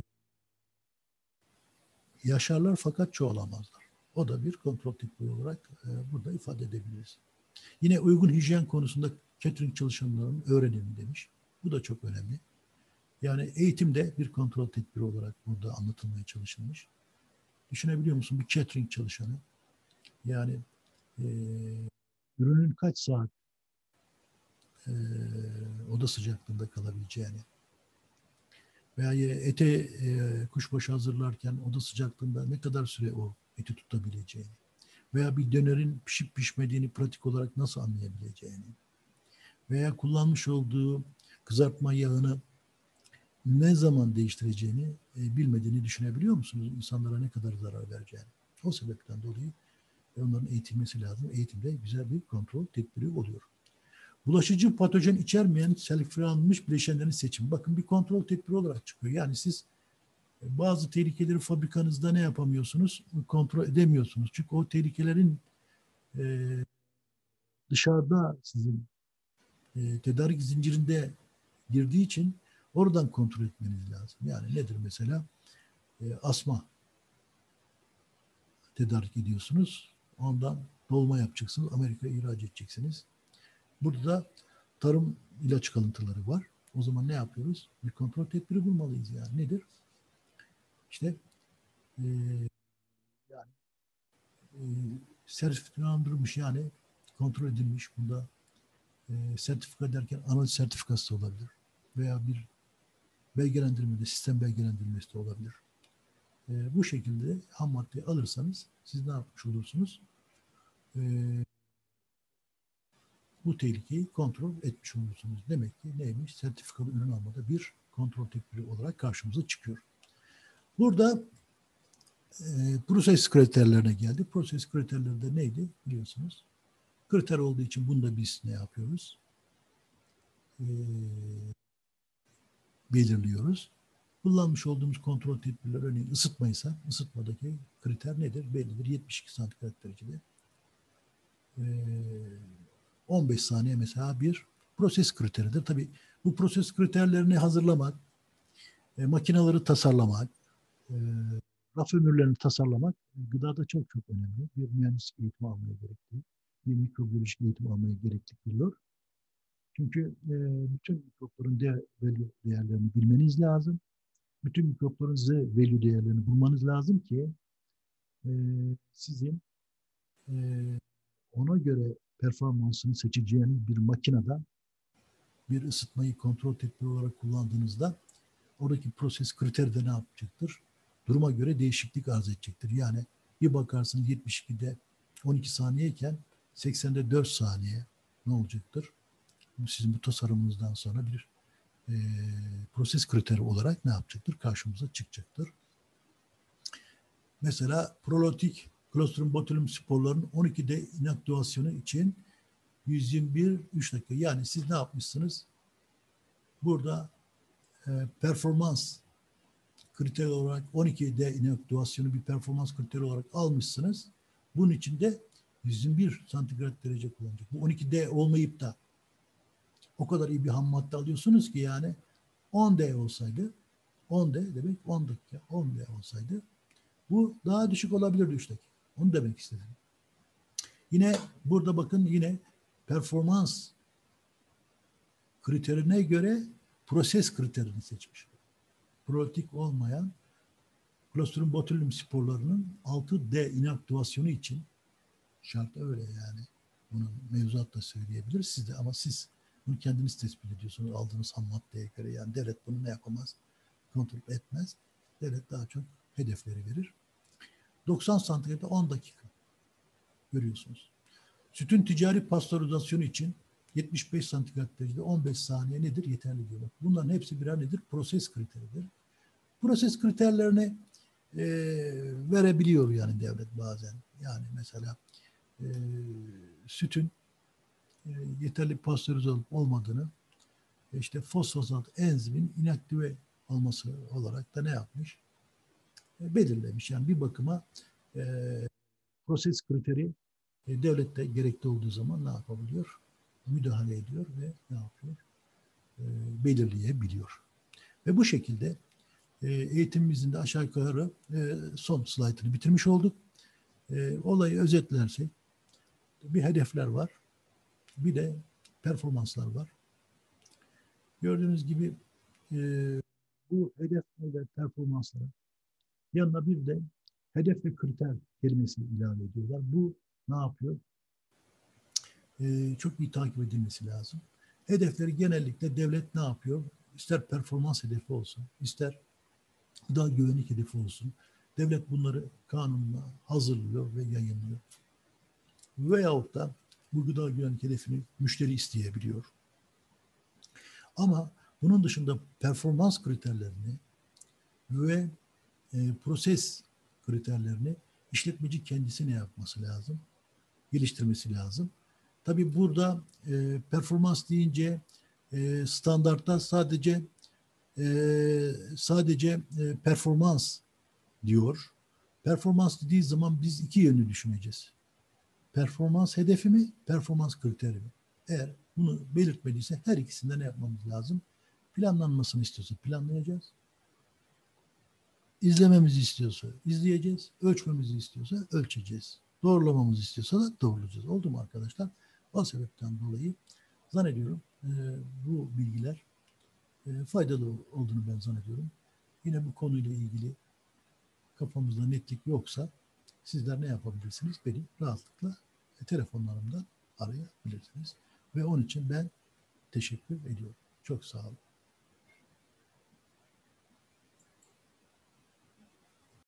yaşarlar fakat çoğalamazlar. O da bir kontrol tekniği olarak burada ifade edebiliriz. Yine uygun hijyen konusunda catering çalışanlarının öğrenimi demiş. Bu da çok önemli. Yani eğitimde bir kontrol tedbiri olarak burada anlatılmaya çalışılmış. Düşünebiliyor musun? Bir catering çalışanı yani e, ürünün kaç saat e, oda sıcaklığında kalabileceğini veya kuşbaşı hazırlarken oda sıcaklığında ne kadar süre o eti tutabileceğini veya bir dönerin pişip pişmediğini pratik olarak nasıl anlayabileceğini veya kullanmış olduğu kızartma yağını ne zaman değiştireceğini bilmediğini düşünebiliyor musunuz? İnsanlara ne kadar zarar vereceğini. O sebepten dolayı onların eğitilmesi lazım. Eğitimde güzel bir kontrol tedbiri oluyor. Bulaşıcı patojen içermeyen selekflanmış bileşenlerin seçimi. Bakın bir kontrol tedbiri olarak çıkıyor. Yani siz bazı tehlikeleri fabrikanızda ne yapamıyorsunuz? Kontrol edemiyorsunuz. Çünkü o tehlikelerin e, dışarıda sizin tedarik zincirinde girdiği için oradan kontrol etmeniz lazım. Yani nedir mesela? Asma tedarik ediyorsunuz. Ondan dolma yapacaksınız. Amerika'ya ihraç edeceksiniz. Burada da tarım ilaç kalıntıları var. O zaman ne yapıyoruz? Bir kontrol tedbiri bulmalıyız yani. Nedir? İşte e, yani e, sertifikalandırılmış yani kontrol edilmiş. Bunda sertifika derken analiz sertifikası da olabilir. Veya bir belgelendirmede, sistem belgelendirmesi de olabilir. Bu şekilde ham maddeyi alırsanız siz ne yapmış olursunuz? E, Bu tehlikeyi kontrol etmiş olursunuz. Demek ki neymiş? Sertifikalı ürün almada bir kontrol tedbiri olarak karşımıza çıkıyor. Burada proses kriterlerine geldi. Proses kriterleri de neydi biliyorsunuz. Kriter olduğu için bunda biz ne yapıyoruz? Belirliyoruz. Kullanmış olduğumuz kontrol tedbirleri örneğin ısıtmaysa ısıtmadaki kriter nedir? Bellidir. 72 santigrat derecede. 15 saniye mesela bir proses kriteridir. Tabii bu proses kriterlerini hazırlamak, makineleri tasarlamak, e, raf ömürlerini tasarlamak gıdada çok çok önemli. Bir mühendislik eğitimi almaya gerekli, bir mikrobiyolojik eğitim almaya gerekli kılıyor. Çünkü bütün mikropların value değerlerini bilmeniz lazım. Bütün mikropların Z value değerlerini bulmanız lazım ki e, sizin e, ona göre performansını seçeceğiniz bir makinede bir ısıtmayı kontrol tedbiri olarak kullandığınızda oradaki proses kriteri de ne yapacaktır? Duruma göre değişiklik arz edecektir. Yani bir bakarsınız 72'de 12 saniyeyken 80'de 4 saniye ne olacaktır? Sizin bu tasarımınızdan sonra bir proses kriteri olarak ne yapacaktır? Karşımıza çıkacaktır. Mesela prolotik Clostridium botulinum sporlarının 12'de inaktivasyonu için 121 3 dakika. Yani siz ne yapmışsınız? Burada performans kriteri olarak 12'de inaktivasyonu bir performans kriteri olarak almışsınız. Bunun için de 121 santigrat derece kullanacak. Bu 12D olmayıp da o kadar iyi bir ham madde alıyorsunuz ki yani 10D olsaydı 10D demek 10 dakika 10D olsaydı bu daha düşük olabilirdi 3 dakika. Onu demek istedim. Yine burada bakın yine performans kriterine göre proses kriterini seçmiş. Prolitik olmayan Clostridium botulinum sporlarının 6D inaktivasyonu için şart öyle yani. Bunu mevzuat da söyleyebilir siz de ama siz bunu kendiniz tespit ediyorsunuz aldığınız ham maddeye göre. Yani devlet bunu ne yapamaz? Kontrol etmez. Devlet daha çok hedefleri verir. 90 santigrade 10 dakika görüyorsunuz. Sütün ticari pastörizasyonu için 75 santigrat derecede 15 saniye nedir? Yeterli diyorlar. Bunların hepsi birer nedir? Proses kriteridir. Proses kriterlerini verebiliyor yani devlet bazen. Yani mesela e, sütün yeterli pastörize olup olmadığını işte fosfosat enzimin inaktive olması olarak da ne yapmış? Belirlemiş. Yani bir bakıma proses kriteri devlette gerekli olduğu zaman ne yapabiliyor? müdahale ediyor ve ne yapıyor? Belirleyebiliyor. Ve bu şekilde eğitimimizin de aşağı yukarı son slaytını bitirmiş olduk. Olayı özetlersek bir hedefler var, bir de performanslar var. Gördüğünüz gibi bu hedef ve performanslara yanına bir de hedef ve kriter kelimesini ilave ediyorlar. Bu ne yapıyor? Çok iyi takip edilmesi lazım. Hedefleri genellikle devlet ne yapıyor? İster performans hedefi olsun, ister gıda güvenlik hedefi olsun. Devlet bunları kanunla hazırlıyor ve yayınlıyor. Veyahut da bu gıda güvenlik hedefini müşteri isteyebiliyor. Ama bunun dışında performans kriterlerini ve proses kriterlerini işletmeci kendisi ne yapması lazım? Geliştirmesi lazım. Tabii burada performans deyince standartta sadece performans diyor. Performans dediği zaman biz iki yönlü düşüneceğiz. Performans hedefi mi, performans kriteri mi? Eğer bunu belirtmediyse her ikisinde ne yapmamız lazım? Planlanmasını istiyorsa planlayacağız. İzlememizi istiyorsa izleyeceğiz. Ölçmemizi istiyorsa ölçeceğiz. Doğrulamamızı istiyorsa da doğrulayacağız. Oldu mu arkadaşlar? O sebepten dolayı zannediyorum bu bilgiler faydalı olduğunu ben zannediyorum. Yine bu konuyla ilgili kafamızda netlik yoksa sizler ne yapabilirsiniz? Beni rahatlıkla telefonlarımdan arayabilirsiniz. Ve onun için ben teşekkür ediyorum. Çok sağ olun.